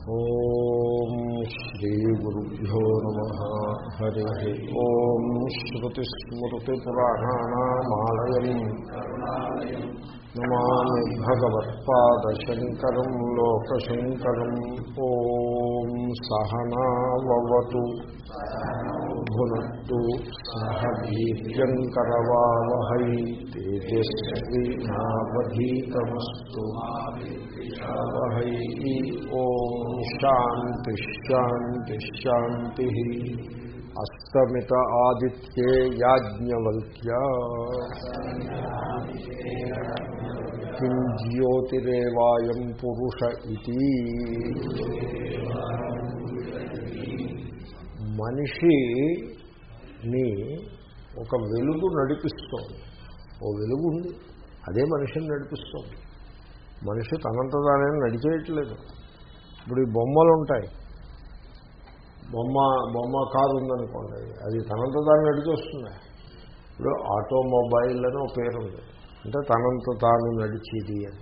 ఓం శ్రీ గురుభ్యో నమః. హరి ఓం. శ్రుతిస్మృతిపురాణానామాలయం నమామి భగవత్పాదశంకరం లోకశంకరం. ఓం సహనావతు భునత్తు సహ వీర్యంకరవావహై తేజస్వినావధీతమస్తు వహై. ఓం శాంతి శాంతి శాంతి. అస్తమిత ఆదిత్యే యాజ్ఞవల్క్య కిం జ్యోతిరేవాయం పురుష ఇతి. మనిషిని ఒక వెలుగు నడిపిస్తోంది. ఓ వెలుగు ఉంది, అదే మనిషిని నడిపిస్తోంది. మనిషి తనంత తానే నడిచేయట్లేదు. ఇప్పుడు ఈ బొమ్మలు ఉంటాయి, బొమ్మ కారు ఉందనుకోండి, అది తనంత దాన్ని నడిచొస్తుంది. ఇప్పుడు ఆటోమొబైల్ అని ఒక పేరు ఉంది, అంటే తనంత తాను నడిచేది అని.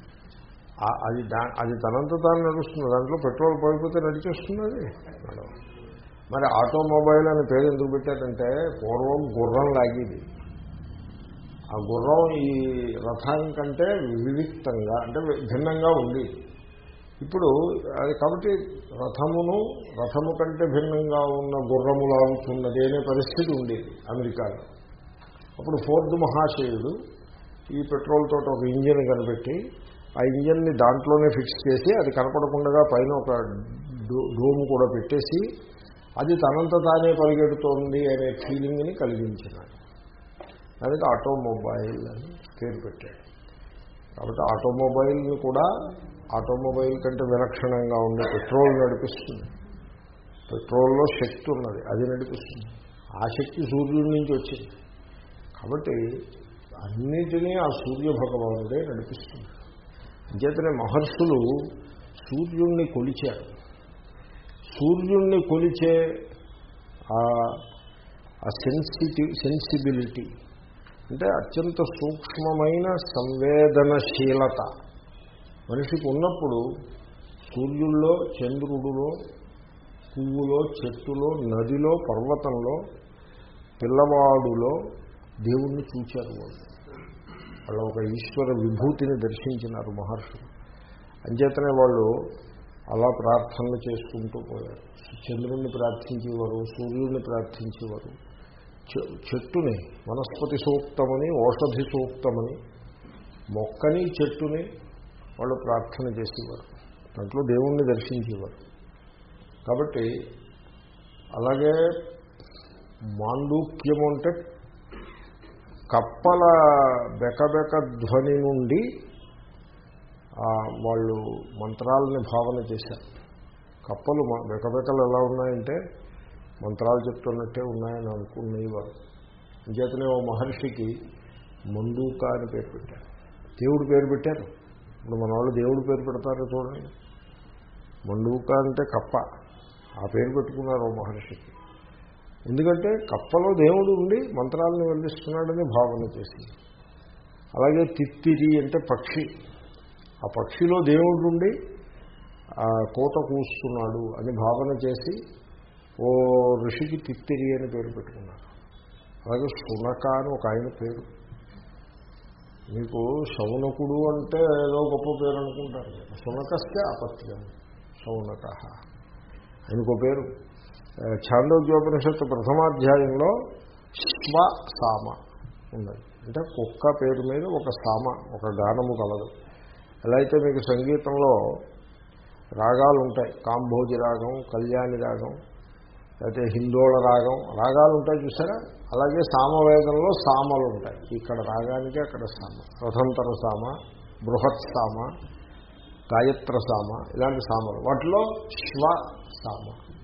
అది తనంత తాను నడుస్తుంది. దాంట్లో పెట్రోల్ పోయిపోతే నడిచొస్తుంది అది. మరి ఆటోమొబైల్ అని పేరు ఎందుకు పెట్టారంటే పూర్వం గుర్రం లాగేది. ఆ గుర్రం ఈ రథం కంటే వివిక్తంగా, అంటే భిన్నంగా ఉంది. ఇప్పుడు అది కాబట్టి రథము కంటే భిన్నంగా ఉన్న గుర్రము లాగుతున్నది అనే పరిస్థితి ఉండేది అమెరికాలో. అప్పుడు ఫోర్డ్ మహాశయుడు ఈ పెట్రోల్ తోటి ఒక ఇంజిన్ కనిపెట్టి ఆ ఇంజిన్ని దాంట్లోనే ఫిక్స్ చేసి అది కనపడకుండా పైన ఒక డోమ్ కూడా పెట్టేసి అది తనంత తానే పరిగెడుతోంది అనే ఫీలింగ్ని కలిగించినాడు. దానికి ఆటోమొబైల్ అని పేరు పెట్టాడు. కాబట్టి ఆటోమొబైల్ని కూడా ఆటోమొబైల్ కంటే విలక్షణంగా ఉండే పెట్రోల్ నడిపిస్తుంది. పెట్రోల్లో శక్తి ఉన్నది, అది నడిపిస్తుంది. ఆ శక్తి సూర్యుడి నుంచి వచ్చింది. కాబట్టి అన్నిటినీ ఆ సూర్య భగవానుడే నడిపిస్తుంది. అంచేతనే మహర్షులు సూర్యుణ్ణి కొలిచారు. సూర్యుణ్ణి కొలిచే ఆ సెన్సిబిలిటీ, అంటే అత్యంత సూక్ష్మమైన సంవేదనశీలత మనిషికి ఉన్నప్పుడు సూర్యుల్లో, చంద్రుడిలో, పువ్వులో, చెట్టులో, నదిలో, పర్వతంలో, పిల్లవాడులో దేవుణ్ణి చూచారు. వాళ్ళు ఒక ఈశ్వర విభూతిని దర్శించినారు మహర్షులు. అంచేతనే వాళ్ళు అలా ప్రార్థనలు చేసుకుంటూ పోయారు. చంద్రుణ్ణి ప్రార్థించేవారు, సూర్యుడిని ప్రార్థించేవారు, చెట్టుని వనస్పతి సూక్తమని, ఓషధి సూక్తమని, మొక్కని చెట్టుని వాళ్ళు ప్రార్థన చేసేవారు. దాంట్లో దేవుణ్ణి దర్శించేవారు. కాబట్టి అలాగే మాండూక్యము అంటే కప్పల బెకబెక ధ్వని నుండి వాళ్ళు మంత్రాలని భావన చేశారు. కప్పలు బెకబెకలు ఎలా ఉన్నాయంటే మంత్రాలు చెప్తున్నట్టే ఉన్నాయని అనుకునేవారు. అంచేతనే ఓ మహర్షికి మండూక అని పేరు పెట్టారు. దేవుడు పేరు పెట్టారు. ఇప్పుడు మన వాళ్ళు దేవుడు పేరు పెడతారో చూడండి. మండూక అంటే కప్ప, ఆ పేరు పెట్టుకున్నారు ఓ మహర్షికి. ఎందుకంటే కప్పలో దేవుడు ఉండి మంత్రాలను వెల్లిస్తున్నాడని భావన చేసి. అలాగే తిత్తిరి అంటే పక్షి, ఆ పక్షిలో దేవుడు ఉండి కోత కూస్తున్నాడు అని భావన చేసి ఓ ఋషికి తిత్తిరి అని పేరు పెట్టుకున్నారు. అలాగే శునక అని ఒక ఆయన పేరు. మీకు శౌనకుడు అంటే ఏదో గొప్ప పేరు అనుకుంటారు. శునకస్తే అపత్యం, శౌనక ఆయనకు పేరు. ఛాందోగ్యోపనిషత్తు ప్రథమాధ్యాయంలో శ్వసామ ఉన్నది. అంటే కుక్క పేరు మీద ఒక సామ, ఒక గానము కలదు. ఎలా అయితే మీకు సంగీతంలో రాగాలు ఉంటాయి, కాంభోజి రాగం, కళ్యాణి రాగం, లేకపోతే హిందోళ రాగం, రాగాలు ఉంటాయి చూసారా. అలాగే సామవేదంలో సామలు ఉంటాయి. ఇక్కడ రాగానికి అక్కడ సామ, రథంతర సామ, బృహత్ సామ, గాయత్ర సామ, ఇలాంటి సామలు. వాటిలో శ్వసామ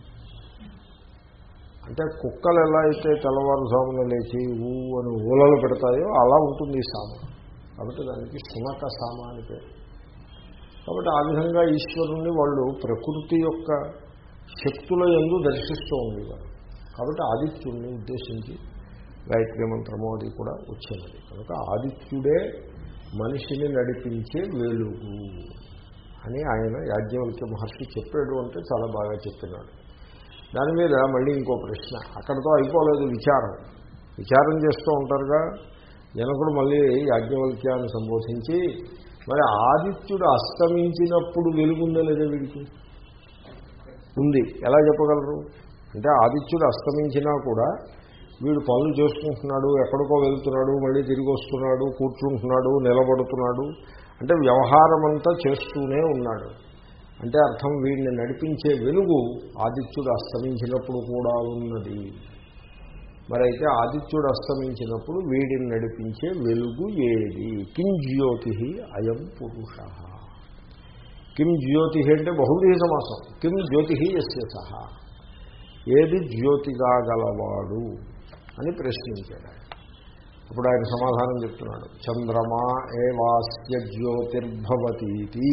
అంటే కుక్కలు ఎలా అయితే తెల్లవారుజామున లేచి ఊ అని ఊలలు పెడతాయో అలా ఉంటుంది ఈ సామ. కాబట్టి దానికి శునక సామ అని పేరు. కాబట్టి ఆ విధంగా ఈశ్వరుణ్ణి వాళ్ళు ప్రకృతి యొక్క శక్తుల యందు దర్శిస్తూ ఉండేవారు. కాబట్టి ఆదిత్యుడిని ఉద్దేశించి గాయత్రీ మంత్రము అది కూడా వచ్చినది. కనుక ఆదిత్యుడే మనిషిని నడిపించే వెలుగు అని ఆయన యాజ్ఞవల్క్య మహర్షి చెప్పాడు అంటే చాలా బాగా చెప్పినాడు. దాని మీద మళ్ళీ ఇంకో ప్రశ్న. అక్కడితో అయిపోలేదు విచారం చేస్తూ ఉంటారుగా జనకుడు. మళ్ళీ యాజ్ఞవల్క్యాన్ని సంబోధించి మరి ఆదిత్యుడు అస్తమించినప్పుడు వెలుగుందా లేదా వీడికి? ఉంది. ఎలా చెప్పగలరు అంటే ఆదిత్యుడు అస్తమించినా కూడా వీడు పనులు చేసుకుంటున్నాడు, ఎక్కడికో వెళ్తున్నాడు, మళ్ళీ తిరిగి వస్తున్నాడు, కూర్చుంటున్నాడు, నిలబడుతున్నాడు, అంటే వ్యవహారం అంతా చేస్తూనే ఉన్నాడు. అంటే అర్థం వీడిని నడిపించే వెలుగు ఆదిత్యుడు అస్తమించినప్పుడు కూడా ఉన్నది. మరి అయితే ఆదిత్యుడు అస్తమించినప్పుడు వీడిని నడిపించే వెలుగు ఏది? కిం జ్యోతి అయం పురుష. కిం జ్యోతి అంటే బహువ్రీహి సమాసం. కిం జ్యోతి యస్య సహ, ఏది జ్యోతిగా గలవాడు అని ప్రశ్నించాడు. అప్పుడు ఆయన సమాధానం చెప్తున్నాడు. చంద్రమా ఏవాస్య జ్యోతిర్భవతీతి.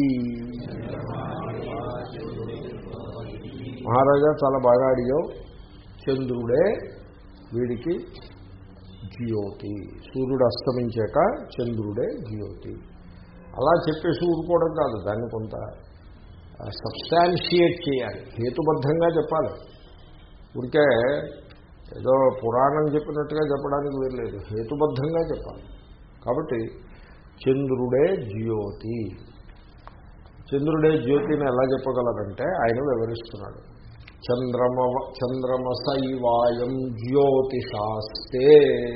మహారాజా చాలా బాగా అడిగావు. చంద్రుడే వీడికి జ్యోతి. సూర్యుడు అస్తమించాక చంద్రుడే జ్యోతి. అలా చెప్పేసి ఊరుకోవడం కాదు, దాన్ని కొంత సబ్స్టాన్షియేట్ చేయాలి, హేతుబద్ధంగా చెప్పాలి. ఊరికే ఏదో పురాణం చెప్పినట్టుగా చెప్పడానికి వీల్లేదు, హేతుబద్ధంగా చెప్పాలి. కాబట్టి చంద్రుడే జ్యోతి. చంద్రుడే జ్యోతిని ఎలా చెప్పగలరంటే ఆయన వివరిస్తున్నాడు. చంద్రమసైవాయం జ్యోతిషాస్తే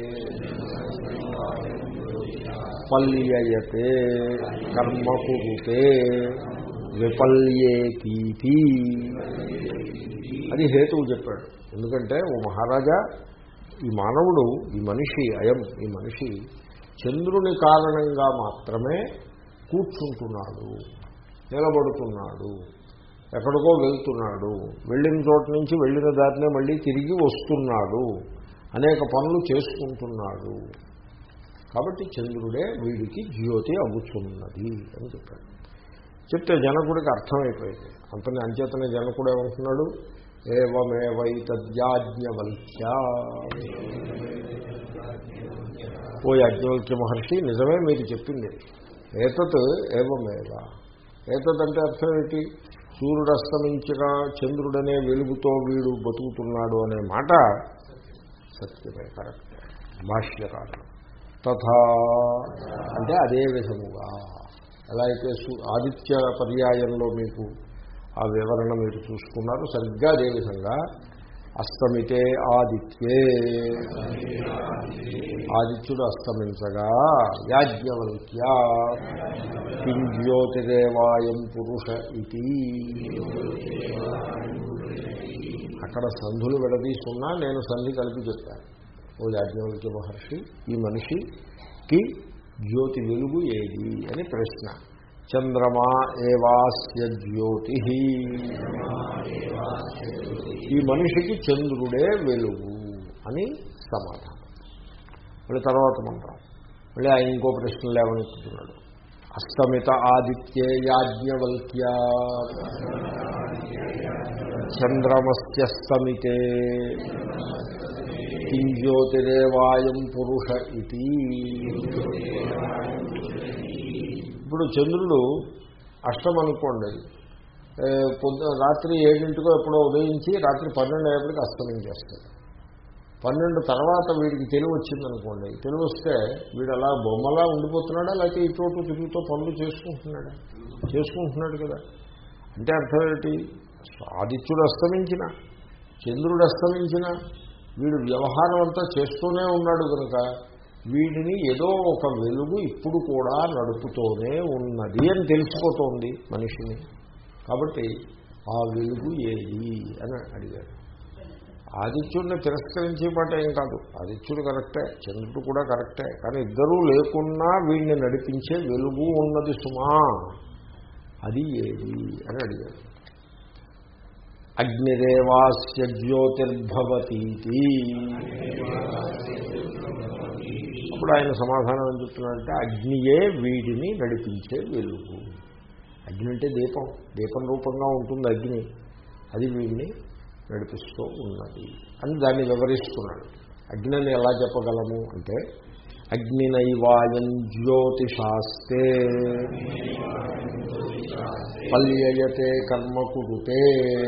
పల్యయతే కర్మ కురుతే విపల్యేకీతి. అది హేతువు చెప్పాడు. ఎందుకంటే ఓ మహారాజా, ఈ మానవుడు, ఈ మనిషి, ఈ మనిషి చంద్రుని కారణంగా మాత్రమే కూర్చుంటున్నాడు, నిలబడుతున్నాడు, ఎక్కడికో వెళ్తున్నాడు, వెళ్ళిన చోట నుంచి వెళ్ళిన దారినే మళ్ళీ తిరిగి వస్తున్నాడు, అనేక పనులు చేసుకుంటున్నాడు. కాబట్టి చంద్రుడే వీడికి జ్యోతి అగుచున్నది అని చెప్పాడు. చెప్తే జనకుడికి అర్థమైపోయింది. అంచేతనే జనకుడు ఏమంటున్నాడు? ఏవమేవైతద్యాజ్ఞవల్క్య. ఓ యాజ్ఞవల్క్య మహర్షి, నిజమే మీరు చెప్పింది. ఏతత్ ఏవమేవ. ఏతత్ అంటే అర్థం ఏంటి? సూర్యుడు అస్తమించగా చంద్రుడనే వెలుగుతో వీడు బతుకుతున్నాడు అనే మాట సత్యమే, కరెక్టే. భాష్యకారులు తథా అంటే అదే విధముగా ఎలా అయితే ఆదిత్య పర్యాయంలో మీకు ఆ వివరణ మీరు చూసుకున్నారు, సరిగ్గా అదేవిధంగా అస్తమితే ఆదిత్యే, ఆదిత్యుడు అస్తమించగా యాజ్ఞవల్క్య కిం జ్యోతిరేవాయం పురుష ఇది. అక్కడ సంధులు విడదీసుకున్నా నేను సంధి కలిపి చెప్పాను. ఓ యాజ్ఞవల్క్య మహర్షి, ఈ మనిషికి జ్యోతి వెలుగు ఏది అని ప్రశ్న. చంద్రమా ఏవాస్య జ్యోతి. ఈ మనిషికి చంద్రుడే వెలుగు అని సమాధానం. మళ్ళీ తర్వాత మంత్రం మళ్ళీ ఆయన ఇంకో ప్రశ్న లేవనెత్తుతున్నాడు. అస్తమిత ఆదిత్యే యాజ్ఞవల్క్య చంద్రమస్యస్తమితే కిం జ్యోతిరేవాయం పురుష ఇది. ఇప్పుడు చంద్రుడు అష్టం అనుకోండి, రాత్రి 7 ఎప్పుడో ఉదయించి రాత్రి 12 అయ్యేప్పటికి అస్తమించేస్తాడు. 12 తర్వాత వీడికి తెలివి వచ్చిందనుకోండి, తెలివి వస్తే వీడు అలా బొమ్మలా ఉండిపోతున్నాడా, లేకపోతే ఇటు తిరుగుతూ పనులు చేసుకుంటున్నాడు కదా. అంటే అర్థం ఏంటి? ఆదిత్యుడు అస్తమించిన, చంద్రుడు అస్తమించిన, వీడు వ్యవహారం అంతా చేస్తూనే ఉన్నాడు కనుక వీడిని ఏదో ఒక వెలుగు ఇప్పుడు కూడా నడుపుతూనే ఉన్నది అని తెలిసిపోతోంది మనిషిని. కాబట్టి ఆ వెలుగు ఏది అని అడిగాడు. ఆదిత్యుడిని తిరస్కరించే మాట ఏం కాదు, ఆదిత్యుడు కరెక్టే, చంద్రుడు కూడా కరెక్టే, కానీ ఇద్దరూ లేకున్నా వీడిని నడిపించే వెలుగు ఉన్నది సుమా, అది ఏది అని అడిగాడు. అగ్నిరేవాస్య జ్యోతిర్భవతీతి. అప్పుడు ఆయన సమాధానం ఏం చెప్తున్నాడంటే అగ్నియే వీడిని నడిపించే వెలుగు. అగ్ని అంటే దీపం రూపంగా ఉంటుంది అగ్ని, అది వీడిని నడిపిస్తూ ఉన్నది అని దాన్ని వివరిస్తున్నాడు. అగ్నిని ఎలా చెప్పగలము అంటే అగ్నినైవాయం జ్యోతిషాస్తే పల్యయతే కర్మ కురుతే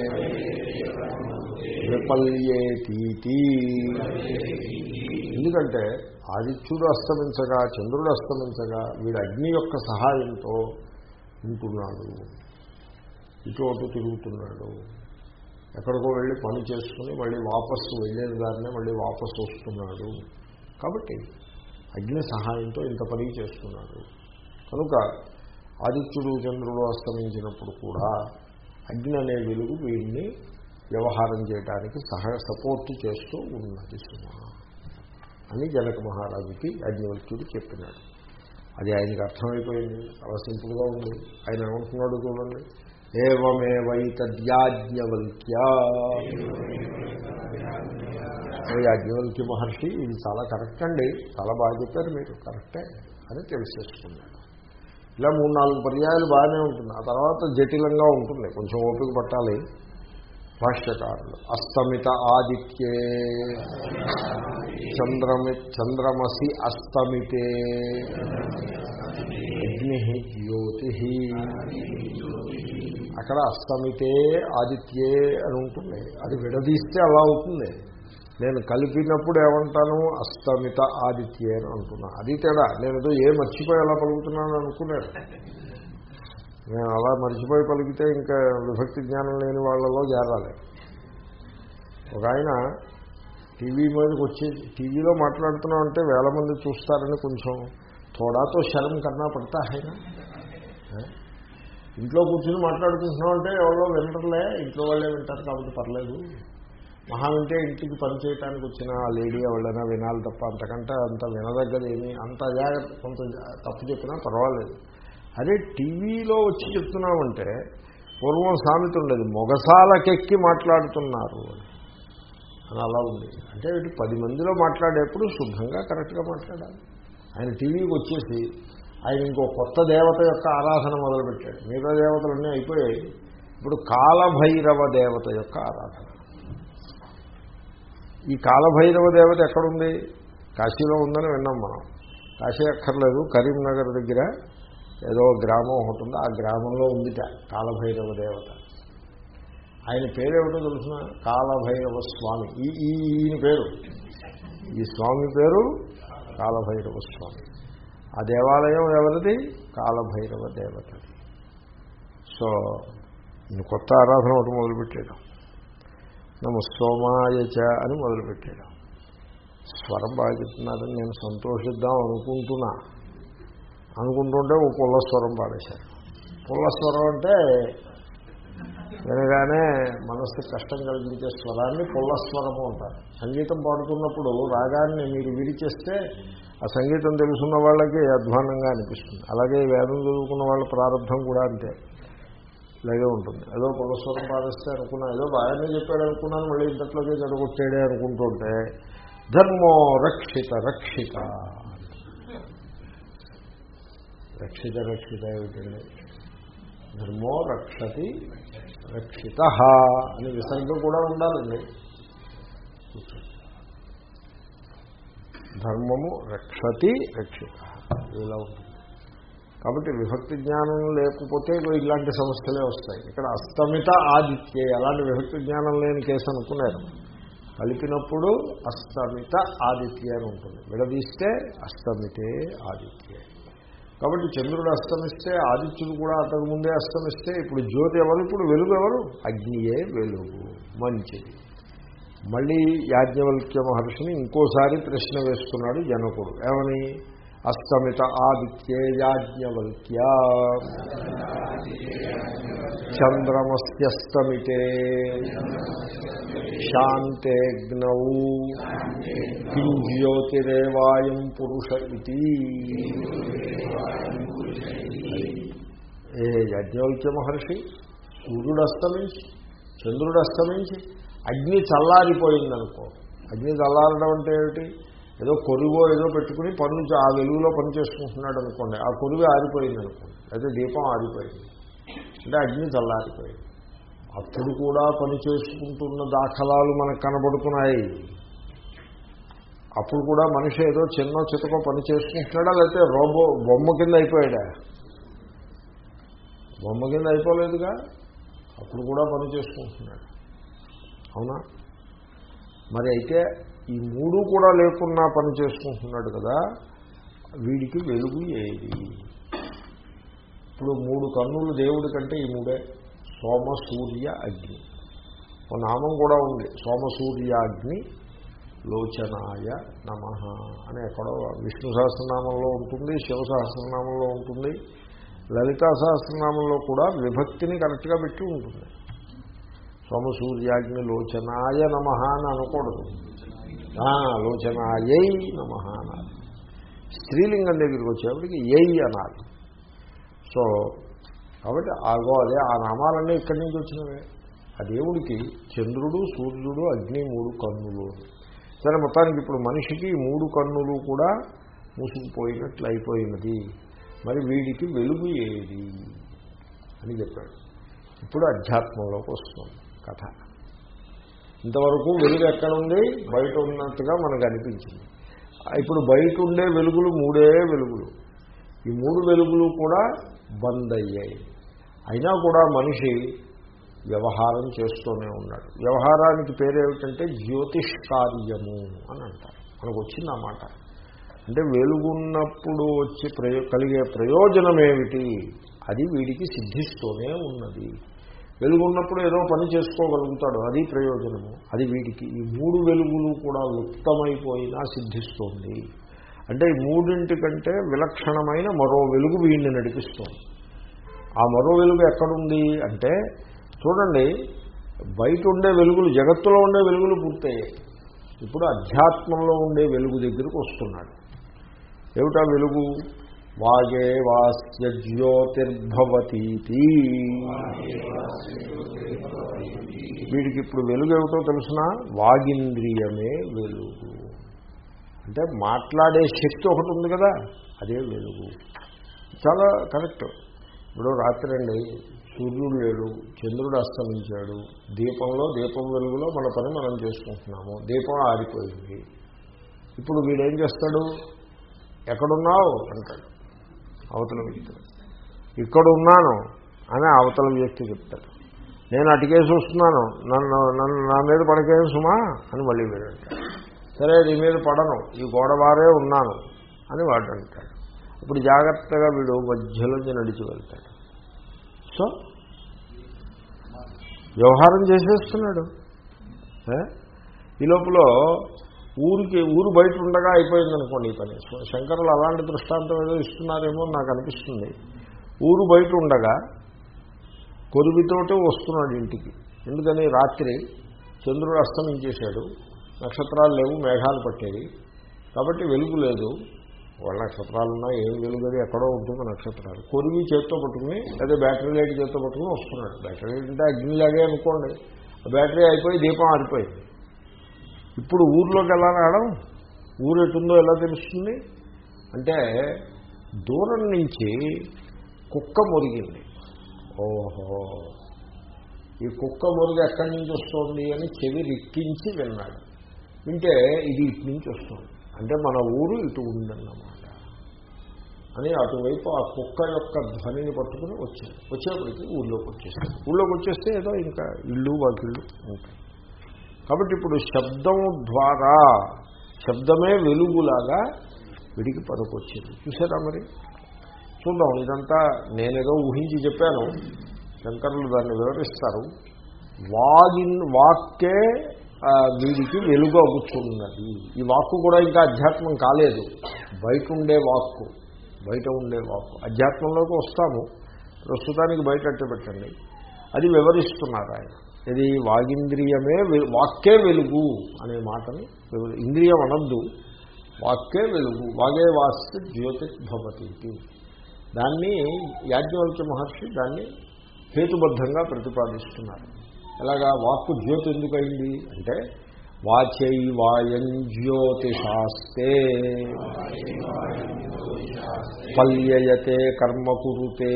విపల్యేతీతి. ఎందుకంటే ఆదిత్యుడు అస్తమించగా, చంద్రుడు అస్తమించగా వీడు అగ్ని యొక్క సహాయంతో ఉంటున్నాడు, ఇటు అటు తిరుగుతున్నాడు, ఎక్కడికో వెళ్ళి పని చేసుకుని మళ్ళీ వాపస్సు వెళ్ళేది దారినే మళ్ళీ వాపస్సు వస్తున్నాడు. కాబట్టి అగ్ని సహాయంతో ఇంత పని చేస్తున్నాడు. కనుక ఆదిత్యుడు చంద్రుడు అస్తమించినప్పుడు కూడా అగ్ని అనే వెలుగు వీడిని వ్యవహారం చేయడానికి సపోర్ట్ చేస్తూ ఉన్నది సుమా అని జనక మహారాజుకి యాజ్ఞవల్క్యుడు చెప్పినాడు. అది ఆయనకి అర్థమైపోయింది, చాలా సింపుల్గా ఉంది. ఆయన ఏమంటున్నాడు చూడండి, ఏవమేవైతద్యాజ్ఞవల్క్య. యాజ్ఞవల్క్య మహర్షి ఇది చాలా కరెక్ట్ అండి, చాలా బాగా చెప్పారు మీరు, కరెక్టే అని తెలిసేసుకున్నాడు. ఇలా 3-4 పర్యాయాలు బాగానే ఉంటుంది, ఆ తర్వాత జటిలంగా ఉంటుంది, కొంచెం ఓపిక పట్టాలి. భాష్యకారులు అస్తమిత ఆదిత్యే చంద్రమసి అస్తమితే అగ్ని జ్యోతి. అక్కడ అస్తమితే ఆదిత్యే అని ఉంటుంది, అది విడదీస్తే అలా అవుతుంది. నేను కలిపినప్పుడు ఏమంటాను, అస్తమిత ఆదిత్యే అని అంటున్నా, అది తేడా. నేను ఏదో మర్చిపోయి అలా పలుకుతున్నాను అనుకున్నాను. నేను అలా మర్చిపోయి పలికితే ఇంకా విభక్తి జ్ఞానం లేని వాళ్ళలో చేరాలి. ఒక ఆయన టీవీ మీదకి వచ్చి టీవీలో మాట్లాడుతున్నాం అంటే 1000 మంది చూస్తారని కొంచెం తోడాతో శరం కన్నా పడతా. ఆయన ఇంట్లో కూర్చొని మాట్లాడుకుంటున్నాం అంటే ఎవరో వినటంలే, ఇంట్లో వాళ్ళే వింటారు కాబట్టి పర్లేదు. మహా వింటే ఇంటికి పని చేయడానికి వచ్చిన ఆ లేడీ ఎవరైనా వినాలి తప్ప అంతకంటే అంత వినదగ్గది ఏమి, అంత అజాగ్రత్త, కొంత తప్పు చెప్పినా పర్వాలేదు. అదే టీవీలో వచ్చి చెప్తున్నామంటే పూర్వం సామెత ఉండేది, మొగసాలకెక్కి మాట్లాడుతున్నారు అని. అలా ఉంది అంటే వీటి 10 మందిలో మాట్లాడేప్పుడు శుద్ధంగా కరెక్ట్గా మాట్లాడాలి. ఆయన టీవీకి వచ్చేసి ఆయన ఇంకో కొత్త దేవత యొక్క ఆరాధన మొదలుపెట్టాడు. మిగతా దేవతలన్నీ అయిపోయాయి, ఇప్పుడు కాలభైరవ దేవత యొక్క ఆరాధన. ఈ కాలభైరవ దేవత ఎక్కడుంది? కాశీలో ఉందని విన్నాం మనం. కాశీ అక్కర్లేదు, కరీంనగర్ దగ్గర ఏదో గ్రామం ఒకటి ఉంది, ఆ గ్రామంలో ఉందిట కాలభైరవ దేవత. ఆయన పేరేమిటో తెలుసిన? కాలభైరవ స్వామి. ఈయన పేరు, ఈ స్వామి పేరు కాలభైరవ స్వామి. ఆ దేవాలయం ఎవరిది? కాలభైరవ దేవతది. సో కొత్త ఆరాధన ఒకటి మొదలుపెట్టాడు. నమ సోమాయచ అని మొదలుపెట్టాడు. స్వరం బాగా చెప్తున్నారని నేను సంతోషిద్దాం అనుకుంటుంటే ఓ పుల్లస్వరం పాడేశారు. పుల్లస్వరం అంటే వినగానే మనస్సు కష్టం కలిగించే స్వరాన్ని పుల్లస్వరము అంటారు. సంగీతం పాడుతున్నప్పుడు రాగాన్ని మీరు విడిచేస్తే ఆ సంగీతం తెలుసున్న వాళ్ళకి అధ్వానంగా అనిపిస్తుంది. అలాగే వేదం చదువుకున్న వాళ్ళ ప్రారంభం కూడా అంతే, ఇలాగే ఉంటుంది. ఏదో పుల్లస్వరం పాడిస్తే అనుకున్నా, ఏదో బాగానే చెప్పాడు అనుకున్నాను, మళ్ళీ ఇంతట్లోకే చెడగొట్టాడే అనుకుంటుంటే ధర్మో రక్షిత రక్షిత ఏమిటండి? ధర్మో రక్షతి రక్షిత అని విసర్గ కూడా ఉండాలండి. ధర్మము రక్షతి రక్షిత ఇలా ఉంటుంది. కాబట్టి విభక్తి జ్ఞానం లేకపోతే ఇలాంటి సమస్యలే వస్తాయి. ఇక్కడ అస్తమిత ఆదిత్యే, అలాంటి విభక్తి జ్ఞానం లేని కేసు అనుకున్నారు. కలిపినప్పుడు అస్తమిత ఆదిత్య అని ఉంటుంది, విడదీస్తే అస్తమితే ఆదిత్యే. కాబట్టి చంద్రుడు అస్తమిస్తే ఆదిత్యుడు కూడా అంతకు ముందే అస్తమిస్తే ఇప్పుడు జ్యోతి ఎవరు? ఇప్పుడు వెలుగు ఎవరు? అగ్నియే వెలుగు. మంచిది. మళ్ళీ యాజ్ఞవల్క్య మహర్షిని ఇంకోసారి ప్రశ్న వేస్తున్నాడు జనకుడు. ఏమని? అస్తమిత ఆదిత్యే యాజ్ఞవల్క్య చంద్రమస్యస్తమితే శాంతేగ్నౌ కిం జ్యోతిరేవాయం పురుష ఇతి. యాజ్ఞవల్క్య మహర్షి, సూర్యుడు అస్తమించి చంద్రుడు అస్తమించి అగ్ని చల్లారిపోయిందనుకో. అగ్ని చల్లారడం అంటే ఏమిటి? ఏదో కొరువో ఏదో పెట్టుకుని ఆ వెలుగులో పని చేసుకుంటున్నాడు అనుకోండి, ఆ కొరువు ఆరిపోయింది అనుకోండి, అయితే దీపం ఆరిపోయింది అంటే అగ్ని చల్లారిపోయింది. అప్పుడు కూడా పని చేసుకుంటున్న దాఖలాలు మనకు కనబడుతున్నాయి. అప్పుడు కూడా మనిషి ఏదో చిన్న చితకో పని చేసుకుంటున్నాడా, లేకపోతే రోబో బొమ్మ కింద అయిపోయాడా? బొమ్మ కింద అయిపోలేదుగా, అప్పుడు కూడా పని చేసుకుంటున్నాడు. అవునా? మరి అయితే ఈ మూడు కూడా లేకున్నా పని చేసుకుంటున్నాడు కదా, వీడికి వెలుగు ఏది? ఇప్పుడు 3 కన్నులు దేవుడి కంటే ఈ మూడే, సోమ సూర్య అగ్ని. ఒక నామం కూడా ఉంది, సోమసూర్యాగ్ని లోచనాయ నమః అని ఎక్కడో విష్ణు సహస్రనామంలో ఉంటుంది, శివ సహస్రనామంలో ఉంటుంది, లలితా సహస్రనామంలో కూడా విభక్తిని కరెక్ట్గా పెట్టి ఉంటుంది. సోమసూర్యాగ్ని లోచనాయ నమః అని అనకూడదు, లోచనాయై నమః అనాలి. స్త్రీలింగం దగ్గరికి వచ్చేప్పటికి యై అనాలి. సో కాబట్టి అదే ఆ నామాలన్నీ ఇక్కడి నుంచి వచ్చినవే. ఆ దేవుడికి చంద్రుడు, సూర్యుడు, అగ్ని 3 కన్నులు. సరే, మొత్తానికి ఇప్పుడు మనిషికి 3 కన్నులు కూడా మూసుకుపోయినట్లు అయిపోయినది. మరి వీడికి వెలుగు ఏది అని చెప్పాడు. ఇప్పుడు అధ్యాత్మంలోకి వస్తుంది కథ. ఇంతవరకు వెలుగు ఎక్కడుంది? బయట ఉన్నట్టుగా మనకు అనిపించింది. ఇప్పుడు బయట ఉండే వెలుగులు 3 వెలుగులు. ఈ 3 వెలుగులు కూడా బంద్ అయ్యాయి. అయినా కూడా మనిషి వ్యవహారం చేస్తూనే ఉన్నాడు. వ్యవహారానికి పేరేమిటంటే జ్యోతిష్కార్యము అని అంటారు. మనకు వచ్చింది ఆ మాట. అంటే వెలుగున్నప్పుడు వచ్చి కలిగే ప్రయోజనం ఏమిటి, అది వీడికి సిద్ధిస్తూనే ఉన్నది. వెలుగున్నప్పుడు ఏదో పని చేసుకోగలుగుతాడు, అది ప్రయోజనము. అది వీడికి ఈ 3 వెలుగులు కూడా లుప్తమైపోయినా సిద్ధిస్తోంది. అంటే ఈ 3 కంటే విలక్షణమైన మరో వెలుగు వీడిని నడిపిస్తోంది. ఆ మరో వెలుగు ఎక్కడుంది అంటే, చూడండి, బయట ఉండే వెలుగులు, జగత్తులో ఉండే వెలుగులు పూర్తయ్యాయి. ఇప్పుడు అధ్యాత్మంలో ఉండే వెలుగు దగ్గరికి వస్తున్నాడు. ఏమిటా వెలుగు? వాగే వాస్య జ్యోతిర్భవతీతి. వీడికి ఇప్పుడు వెలుగు ఏమిటో తెలుసునా? వాగింద్రియమే వెలుగు. అంటే మాట్లాడే శక్తి ఒకటి ఉంది కదా, అదే వెలుగు. చాలా కరెక్ట్. ఇప్పుడు రాత్రి అండి, సూర్యుడు లేడు, చంద్రుడు అస్తమించాడు, దీపం వెలుగులో మన పని మనం చేసుకుంటున్నాము, దీపం ఆరిపోయింది. ఇప్పుడు వీడేం చేస్తాడు? ఎక్కడున్నావు అంటాడు అవతల వ్యక్తి. ఇక్కడ ఉన్నాను అని అవతల వ్యక్తి చెప్తాడు. నేను అటుకేసి వస్తున్నాను, నా మీద పడకేం సుమా అని మళ్ళీ వీడు అంటాడు. సరే, నీ మీద పడను, ఈ గోడవారే ఉన్నాను అని వాడు అంటాడు. ఇప్పుడు జాగ్రత్తగా వీడు మధ్యలోంచి నడిచి వెళ్తాడు. సో వ్యవహారం చేసేస్తున్నాడు. ఈ లోపల ఊరు బయట ఉండగా అయిపోయిందనుకోండి ఈ పని. శంకరులు అలాంటి దృష్టాంతం ఏదో ఇస్తున్నారేమో నాకు అనిపిస్తుంది. ఊరు బయట ఉండగా కొరువితోటే వస్తున్నాడు ఇంటికి. ఎందుకని? రాత్రి చంద్రుడు అస్తమించేశాడు, నక్షత్రాలు లేవు, మేఘాలు పట్టేవి, కాబట్టి వెలుగు లేదు. వాళ్ళ నక్షత్రాలున్నా ఏం వెలుగు, అది ఎక్కడో ఉంటుంది నక్షత్రాలు. కొరివి చేత్తో పట్టుకుని, లేదా బ్యాటరీ లైట్ చేత్తో పట్టుకుని వస్తున్నాడు. బ్యాటరీ లైట్ అంటే అగ్నిలాగే అనుకోండి. బ్యాటరీ అయిపోయి దీపం ఆరిపోయింది. ఇప్పుడు ఊర్లోకి ఎలా రావడం? ఊరు ఎటుందో ఎలా తెలుస్తుంది అంటే, దూరం నుంచి కుక్క మురిగింది. ఓహో, ఈ కుక్క మురుగు ఎక్కడి నుంచి వస్తుంది అని చెవి రిక్కించి విన్నాడు. వింటే ఇది ఇటు నుంచి వస్తుంది, అంటే మన ఊరు ఇటు ఉందన్నమాట అని అటువైపు ఆ కుక్క యొక్క ధ్వనిని పట్టుకుని వచ్చేప్పటికి ఊళ్ళోకి వచ్చేస్తాడు. ఊళ్ళోకి వచ్చేస్తే ఏదో ఇంకా ఇళ్ళు వాకిళ్ళు ఉంటాయి. కాబట్టి ఇప్పుడు శబ్దం ద్వారా, శబ్దమే వెలుగులాగా విడికి పనికొచ్చింది. చూసారా? మరి చూద్దాం. ఇదంతా నేనేదో ఊహించి చెప్పాను, శంకరులు దాన్ని వివరిస్తారు. వాక్కే వీడికి వెలుగు అగుచున్నది. ఈ వాక్కు కూడా ఇంకా అధ్యాత్మం కాలేదు, బయట ఉండే వాక్కు. అధ్యాత్మంలోకి వస్తాము, ప్రస్తుతానికి బయట అట్టు పెట్టండి. అది వివరిస్తున్నారు ఆయన. ఇది వాగింద్రియమే వాక్కే వెలుగు అనే మాటని ఇంద్రియం అనద్దు, వాక్కే వెలుగు. వాగే వాస్య జ్యోతిర్భవతి. దాన్ని యాజ్ఞవల్క్య మహర్షి దాన్ని హేతుబద్ధంగా ప్రతిపాదిస్తున్నారు. ఎలాగా వాక్కు జ్యోతి ఎందుకైంది అంటే, వాచై వాయం జ్యోతిషాస్తే పల్యయతే కర్మ కురుతే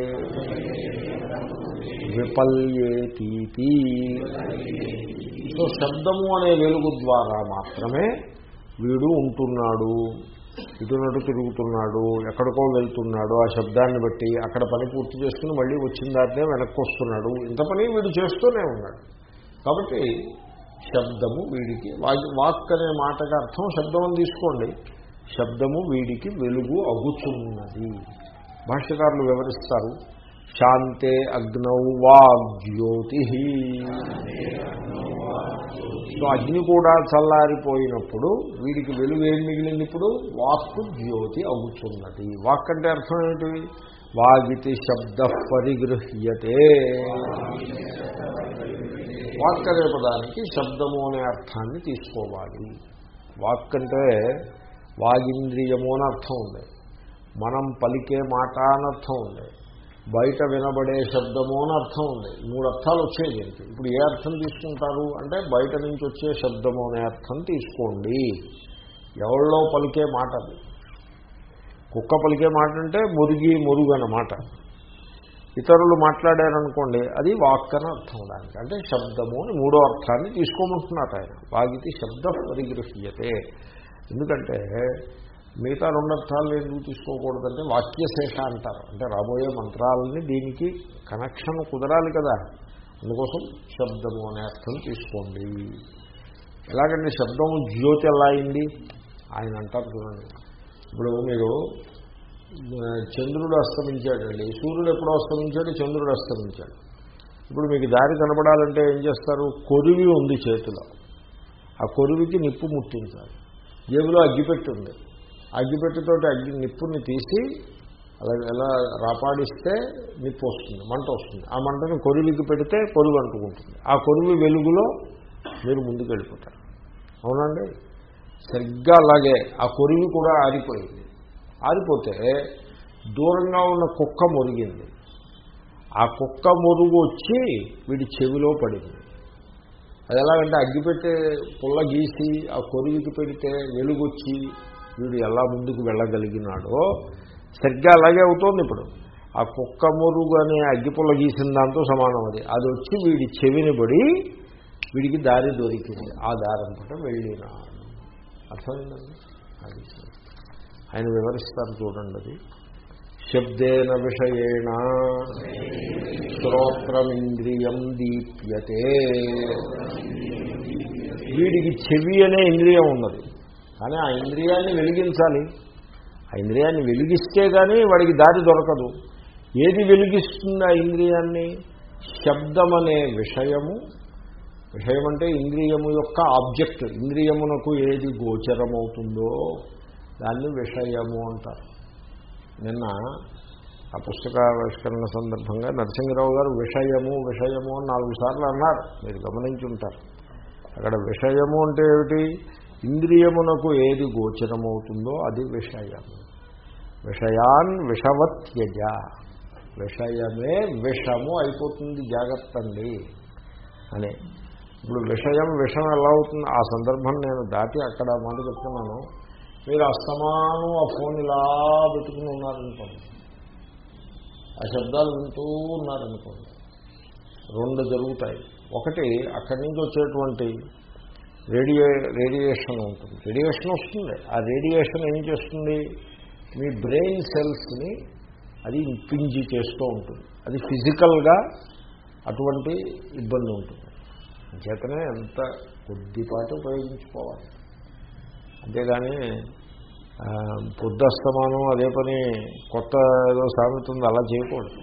విపల్యేతీతి. సో శబ్దము అనే వెలుగు ద్వారా మాత్రమే వీడు ఉంటున్నాడు. ఇటునటు తిరుగుతున్నాడు, ఎక్కడికో వెళ్తున్నాడు, ఆ శబ్దాన్ని బట్టి అక్కడ పని పూర్తి చేసుకుని మళ్ళీ వచ్చిన దాన్నే వెనక్కి వస్తున్నాడు, ఇంత పని వీడు చేస్తూనే ఉన్నాడు. కాబట్టి శబ్దము వీడికి, వాక్ అనే మాటకి అర్థం శబ్దం అని తీసుకోండి, శబ్దము వీడికి వెలుగు అగుచున్నది. భాష్యకారులు వివరిస్తారు, శాంతే అగ్నౌ వాగ్జ్యోతి. సో అగ్ని కూడా చల్లారిపోయినప్పుడు వీడికి వెలుగు ఏం మిగిలింది? ఇప్పుడు వాక్కు జ్యోతి అగుచున్నది. వాక్ అంటే అర్థం ఏమిటి? వాగితి శబ్ద పరిగృహ్యతే. వాక్ అనే పదానికి శబ్దము అనే అర్థాన్ని తీసుకోవాలి. వాక్ అంటే వాగింద్రియము అని అర్థం ఉంది, మనం పలికే మాట అని అర్థం ఉంది, బయట వినబడే శబ్దము అని అర్థం ఉంది. 3 అర్థాలు వచ్చాయి దీనికి. ఇప్పుడు ఏ అర్థం తీసుకుంటారు అంటే బయట నుంచి వచ్చే శబ్దము అనే అర్థం తీసుకోండి. ఎవరిలో పలికే మాట అది. కుక్క పలికే మాట అంటే మురుగు అన్నమాట. ఇతరులు మాట్లాడారనుకోండి, అది వాక్ అని అర్థం దానికి. అంటే శబ్దము అని 3వ అర్థాన్ని తీసుకోమంటున్నారు ఆయన. వాగితి శబ్ద పరిగృహ్యతే. ఎందుకంటే మిగతా 2 అర్థాలు ఎందుకు తీసుకోకూడదంటే వాక్యశేష అంటారు. అంటే రాబోయే మంత్రాలని దీనికి కనెక్షన్ కుదరాలి కదా, అందుకోసం శబ్దము అనే అర్థం తీసుకోండి. ఎలాగంటే శబ్దము జ్యోతి ఎలా అయింది ఆయన అంటారు చూడండి. ఇప్పుడు మీరు చంద్రుడు అస్తమించాడండి, సూర్యుడు ఎప్పుడో అస్తమించాడు, చంద్రుడు అస్తమించాడు. ఇప్పుడు మీకు దారి కనబడాలంటే ఏం చేస్తారు? కొరివి ఉంది చేతిలో, ఆ కొరివికి నిప్పు ముట్టించాలి. జేబులో అగ్గిపెట్టి ఉంది, అగ్గిపెట్టితోటి నిప్పుని తీసి అలా ఎలా రాపాడిస్తే నిప్పు వస్తుంది, మంట వస్తుంది. ఆ మంటని కొరివికి పెడితే కొరువు అంటుకుంటుంది. ఆ కొరువి వెలుగులో మీరు ముందుకు వెళ్ళిపోతారు. అవునండి, సరిగ్గా అలాగే ఆ కొరివి కూడా ఆరిపోయింది. ఆరిపోతే దూరంగా ఉన్న కుక్క మురిగింది. ఆ కుక్క మురుగు వచ్చి వీడి చెవిలో పడింది. అది ఎలాగంటే అగ్గిపెట్టే పుల్ల గీసి ఆ కొరివికి పెడితే వెలుగొచ్చి వీడు ఎలా ముందుకు వెళ్ళగలిగినాడో సరిగ్గా అలాగే అవుతోంది. ఇప్పుడు ఆ కుక్క మురుగు అనే అగ్గిపుల్ల గీసిన దాంతో సమానం. అది వచ్చి వీడి చెవిని పడి వీడికి దారి దొరికింది. ఆ దారం పట్ల వెళ్ళినాడు. అర్థమైందండి? అది ఆయన వివరిస్తారు చూడండి. అది శబ్దేన విషయేణ శ్రోత్రమింద్రియం దీప్యతే. వీడికి చెవి అనే ఇంద్రియం ఉన్నది, కానీ ఆ ఇంద్రియాన్ని వెలిగించాలి. ఆ ఇంద్రియాన్ని వెలిగిస్తే కానీ వాడికి దారి దొరకదు. ఏది వెలిగిస్తుంది ఆ ఇంద్రియాన్ని? శబ్దమనే విషయము. విషయం అంటే ఇంద్రియము యొక్క ఆబ్జెక్ట్. ఇంద్రియమునకు ఏది గోచరమవుతుందో దాన్ని విషయము అంటారు. నిన్న ఆ పుస్తకావిష్కరణ సందర్భంగా నరసింహరావు గారు విషయము విషయము అని 4 సార్లు అన్నారు, మీరు గమనించి ఉంటారు. అక్కడ విషయము అంటే ఏమిటి? ఇంద్రియమునకు ఏది గోచరమవుతుందో అది విషయము. విషయాన్ విషవత్యజ. విషయమే విషము అయిపోతుంది, జాగ్రత్త అండి అని. ఇప్పుడు విషం ఎలా అవుతుంది? ఆ సందర్భం నేను దాటి అక్కడ మాట చెప్తున్నాను. మీరు అస్తమానం ఆ ఫోన్ ఇలా పెట్టుకుని ఉన్నారనుకోండి, ఆ శబ్దాలు వింటూ ఉన్నారనుకోండి, 2 జరుగుతాయి. ఒకటి, అక్కడి నుంచి వచ్చేటువంటి రేడియేషన్ ఉంటుంది. రేడియేషన్ వస్తుంది. ఆ రేడియేషన్ ఏం చేస్తుంది? మీ బ్రెయిన్ సెల్స్ని అది ఇంపింజ్ చేస్తూ ఉంటుంది. అది ఫిజికల్గా అటువంటి ఇబ్బంది ఉంటుంది. చేతనే ఎంత కొద్దిపాటు ఉపయోగించుకోవాలి. అంతేగాని పొద్దస్తమానం అదే పని కొత్త ఏదో సాగుతుంది అలా చేయకూడదు.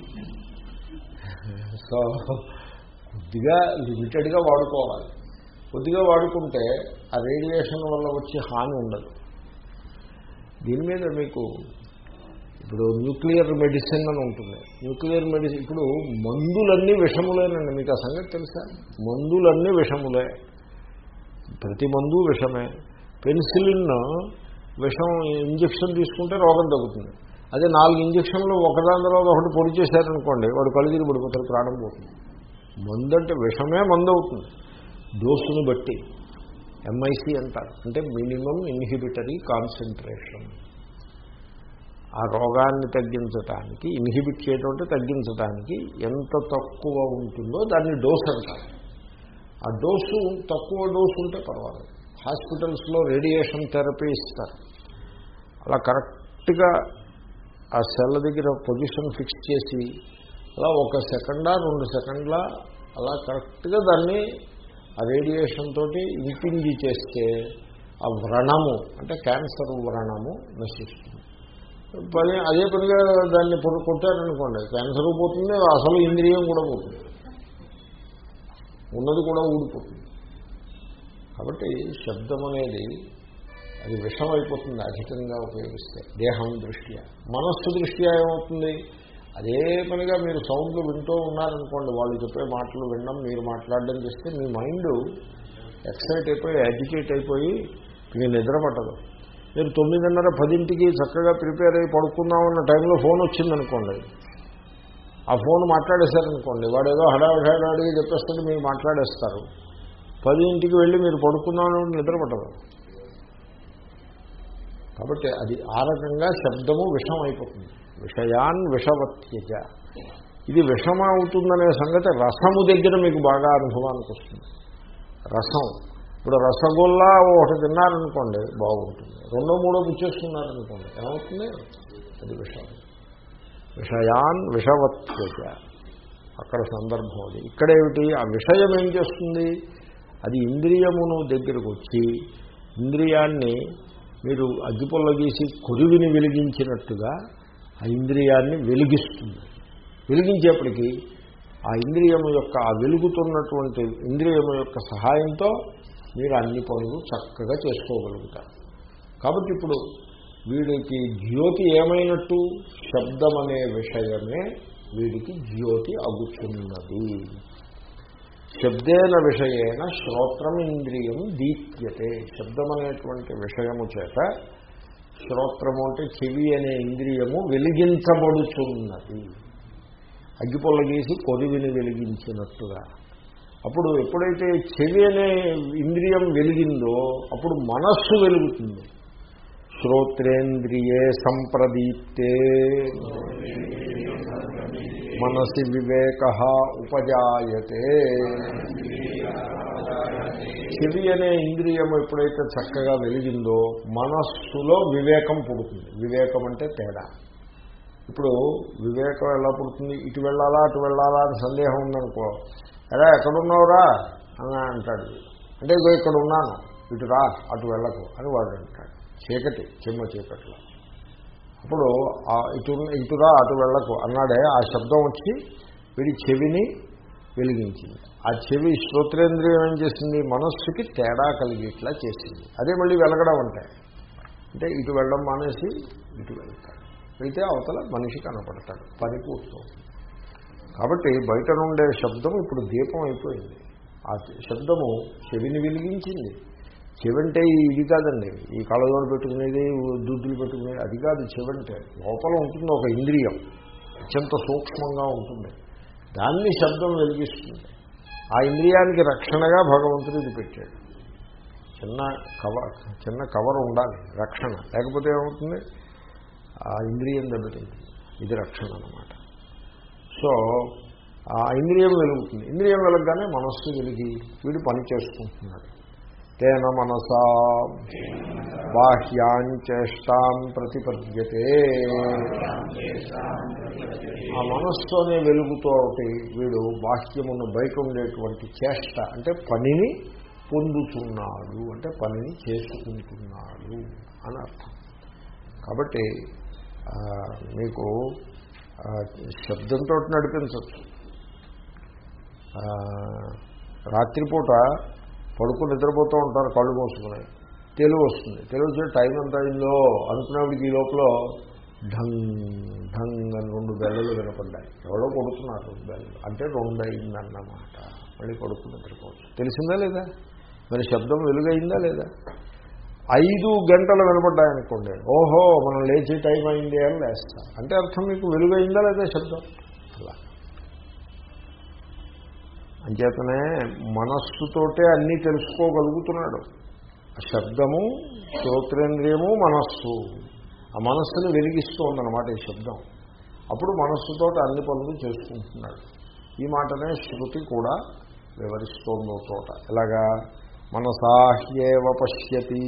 సో కొద్దిగా లిమిటెడ్గా వాడుకోవాలి. కొద్దిగా వాడుకుంటే ఆ రేడియేషన్ వల్ల వచ్చే హాని ఉండదు. దీని మీద మీకు ఇప్పుడు న్యూక్లియర్ మెడిసిన్ అని ఉంటుంది. న్యూక్లియర్ మెడిసిన్ ఇప్పుడు మందులన్నీ విషములేనండి. మీకు ఆ సంగతి తెలుసా? మందులన్నీ విషములే. ప్రతి మందు విషమే. పెన్సిలిన్ విషం ఇంజక్షన్ తీసుకుంటే రోగం తగ్గుతుంది. అదే 4 ఇంజక్షన్లు ఒకదాని తర్వాత ఒకటి పొడి చేశారనుకోండి, వాడు కలుగిరి పడిపోతారు, ప్రాణం పోతుంది. మందు అంటే విషమే మందు అవుతుంది. డోసుని బట్టి ఎంఐసి అంటారు, అంటే మినిమం ఇన్హిబిటరీ కాన్సన్ట్రేషన్. ఆ రోగాన్ని తగ్గించడానికి, ఇన్హిబిట్ చేయడం అంటే తగ్గించడానికి ఎంత తక్కువ ఉంటుందో దాన్ని డోస్ అంటారు. ఆ డోసు తక్కువ డోసు ఉంటే పర్వాలేదు. హాస్పిటల్స్లో రేడియేషన్ థెరపీ ఇస్తారు. అలా కరెక్ట్గా ఆ సెల్ దగ్గర పొజిషన్ ఫిక్స్ చేసి అలా 1 సెకండా 2 సెకండ్ల అలా కరెక్ట్గా దాన్ని ఆ రేడియేషన్ తోటి ఇంపింగి చేస్తే ఆ వ్రణము అంటే క్యాన్సర్ వ్రణము నశిస్తుంది. అదే పనిగా దాన్ని కొట్టారనుకోండి, క్యాన్సర్ పోతుంది, అసలు ఇంద్రియం కూడా పోతుంది, ఉన్నది కూడా ఊడిపోతుంది. కాబట్టి శబ్దం అనేది అది విషం అయిపోతుంది అధికంగా ఉపయోగిస్తే దేహం దృష్ట్యా. మనస్సు దృష్ట్యా ఏమవుతుంది, అదే పనిగా మీరు సౌండ్లు వింటూ ఉన్నారనుకోండి, వాళ్ళు చెప్పే మాటలు వినడం, మీరు మాట్లాడడం చేస్తే మీ మైండ్ ఎక్సైట్ అయిపోయి యాజిటేట్ అయిపోయి మీకు నిద్ర పట్టదు. మీరు 9:30, 10ంటికి చక్కగా ప్రిపేర్ అయ్యి పడుకుందామన్న టైంలో ఫోన్ వచ్చిందనుకోండి, ఆ ఫోన్ మాట్లాడేశారనుకోండి, వాడు ఏదో హడావిడిగా చెప్పేస్తుంటే మీరు మాట్లాడేస్తారు. 10ంటికి వెళ్ళి మీరు పడుకుందామని నిద్ర పట్టదు. కాబట్టి అది ఆ రకంగా శబ్దము విషం అయిపోతుంది. విషయాన్ విషవత్యజ. ఇది విషమ అవుతుందనే సంగతి రసము దగ్గర మీకు బాగా అనుభవానికి వస్తుంది. రసం ఇప్పుడు రసగుల్లా ఒకటి తిన్నారనుకోండి బాగుంటుంది, 2, 3 పుచ్చేసుకున్నారనుకోండి ఏమవుతుంది, అది విషం. విషయాన్ విషవత్యజ అక్కడ సందర్భం అది. ఇక్కడేమిటి, ఆ విషయం ఏం చేస్తుంది, అది ఇంద్రియమును దగ్గరకు వచ్చి ఇంద్రియాన్ని మీరు అగ్గిపుల్ల గీసి కొరివిని వెలిగించినట్టుగా ఆ ఇంద్రియాన్ని వెలిగిస్తుంది. వెలిగించేప్పటికీ ఆ ఇంద్రియము యొక్క ఆ వెలుగుతున్నటువంటి ఇంద్రియము యొక్క సహాయంతో మీరు అన్ని పనులు చక్కగా చేసుకోగలుగుతారు. కాబట్టి ఇప్పుడు వీడికి జ్యోతి ఏమైనట్టు, శబ్దం అనే విషయమే వీడికి జ్యోతి అగుచున్నది. శబ్దేన విషయేన శ్రోత్రం ఇంద్రియం దీప్యతే. శబ్దం అనేటువంటి విషయము చేత శ్రోత్రము అంటే చెవి అనే ఇంద్రియము వెలిగించబడుచున్నది, అగ్గిపుల్ల గీసి కొరివిని వెలిగించినట్టుగా. అప్పుడు ఎప్పుడైతే చెవి అనే ఇంద్రియం వెలిగిందో అప్పుడు మనస్సు వెలుగుతుంది. శ్రోత్రేంద్రియే సంప్రదీప్తే మనసి వివేకః ఉపజాయతే. చెవి అనే ఇంద్రియము ఎప్పుడైతే చక్కగా వెలిగిందో మనస్సులో వివేకం పుడుతుంది. వివేకం అంటే తేడా. ఇప్పుడు వివేకం ఎలా పుడుతుంది, ఇటు వెళ్ళాలా అటు వెళ్ళాలా అని సందేహం ఉందనుకో, ఎలా ఎక్కడున్నావురా అని అంటాడు. అంటే ఇగో ఇక్కడ ఉన్నాను, ఇటు రా అటు వెళ్ళకు అని వాడు అంటాడు. చీకటి, చిమ్మ చీకట్లో. అప్పుడు ఇటురా అటు వెళ్ళకు అన్నాడే, ఆ శబ్దం వచ్చి వీడి చెవిని వెలిగించింది. ఆ చెవి శ్రోత్రేంద్రియం ఏం చేసింది, మనస్సుకి తేడా కలిగేట్లా చేసింది. అదే మళ్ళీ వెలగడం అంటే ఇటు వెళ్ళడం మానేసి ఇటు వెళ్తాడు. వెళ్తే అవతల మనిషి కనపడతాడు, పని పూర్తవుతుంది. కాబట్టి బయట నుండే శబ్దం ఇప్పుడు దీపం అయిపోయింది. ఆ శబ్దము చెవిని వెలిగించింది. చెవంటే ఇది కాదండి, ఈ కళ్ళజోడు పెట్టుకునేది, దుద్దులు పెట్టుకునేది, అది కాదు. చెవంటే లోపల ఉంటుంది ఒక ఇంద్రియం, అత్యంత సూక్ష్మంగా ఉంటుంది. దాన్ని శబ్దం వెలిగిస్తుంది. ఆ ఇంద్రియానికి రక్షణగా భగవంతుడు ఇది పెట్టాడు. చిన్న కవర్ ఉండాలి రక్షణ, లేకపోతే ఏమవుతుంది, ఆ ఇంద్రియం దెబ్బతింటుంది. ఇది రక్షణ అన్నమాట. సో ఆ ఇంద్రియం వెలుగుతుంది. ఇంద్రియం వెలగగానే మనస్సు వెలిగి వీడు పని చేసుకుంటున్నాడు. తేన మనసా బాహ్యాంచేష్టాం ప్రతిపద్యతే. ఆ మనస్సు అనే వెలుగుతోటి వీడు బాహ్యమును బయట ఉండేటువంటి చేష్ట అంటే పనిని పొందుతున్నాడు, అంటే పనిని చేసుకుంటున్నాడు అని అర్థం. కాబట్టి మీకు శబ్దంతో నడిపించవచ్చు. రాత్రిపూట పడుకుని నిద్రపోతూ ఉంటారు, కళ్ళు మూసుకుని, తెలివి వస్తుంది. తెలివి వచ్చే టైం ఎంత అయిందో అనుకునేప్పటికి ఈ లోపల ఢంగ్ ఢంగ్ అని 2 బెల్లలు వినపడ్డాయి. ఎవరో కొడుతున్నారు 2 బెల్లలు, అంటే 2 అయిందన్నమాట. మళ్ళీ పడుకుని నిద్రపోవచ్చు. తెలిసిందా లేదా? మరి శబ్దం వెలుగైందా లేదా? 5 గంటలు వినపడ్డాయనుకోండి, ఓహో మనం లేచే టైం అయింది అని లేస్తాం. అంటే అర్థం మీకు వెలుగైందా లేదా శబ్దం. అలా అంచేతనే మనస్సుతోటే అన్నీ తెలుసుకోగలుగుతున్నాడు. శబ్దము, శ్రోత్రేంద్రియము, మనస్సు. ఆ మనస్సును వెలిగిస్తోందన్నమాట ఈ శబ్దం. అప్పుడు మనస్సుతో అన్ని పనులు చేసుకుంటున్నాడు. ఈ మాటనే శృతి కూడా వివరిస్తోందో చోట. ఎలాగా మనసా హ్యేవ పశ్యతి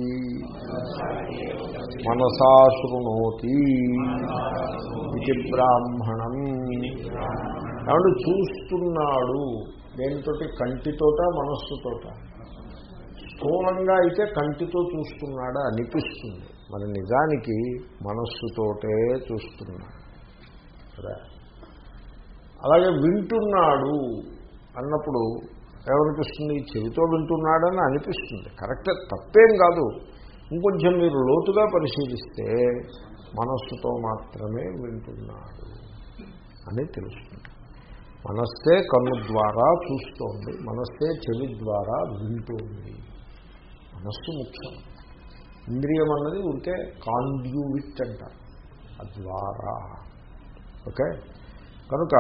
మనసా శృణోతి ఇది బ్రాహ్మణం. కాబట్టి చూస్తున్నాడు దేనితోటి? కంటితోట మనస్సుతోట? స్థూలంగా అయితే కంటితో చూస్తున్నాడా అనిపిస్తుంది, మరి నిజానికి మనస్సుతోటే చూస్తున్నాడు. అలాగే వింటున్నాడు అన్నప్పుడు ఏమనిపిస్తుంది? చెవితో వింటున్నాడని అనిపిస్తుంది. కరెక్టే, తప్పేం కాదు. ఇంకొంచెం మీరు లోతుగా పరిశీలిస్తే మనస్సుతో మాత్రమే వింటున్నాడు అని తెలుస్తుంది. మనస్సే కన్ను ద్వారా చూస్తోంది, మనస్సే చెవి ద్వారా వింటోంది. మనస్సు ముఖ్యం. ఇంద్రియం అన్నది ఉంటే కాండ్యూవిట్ అంటారు, ద్వారా. ఓకే, కనుక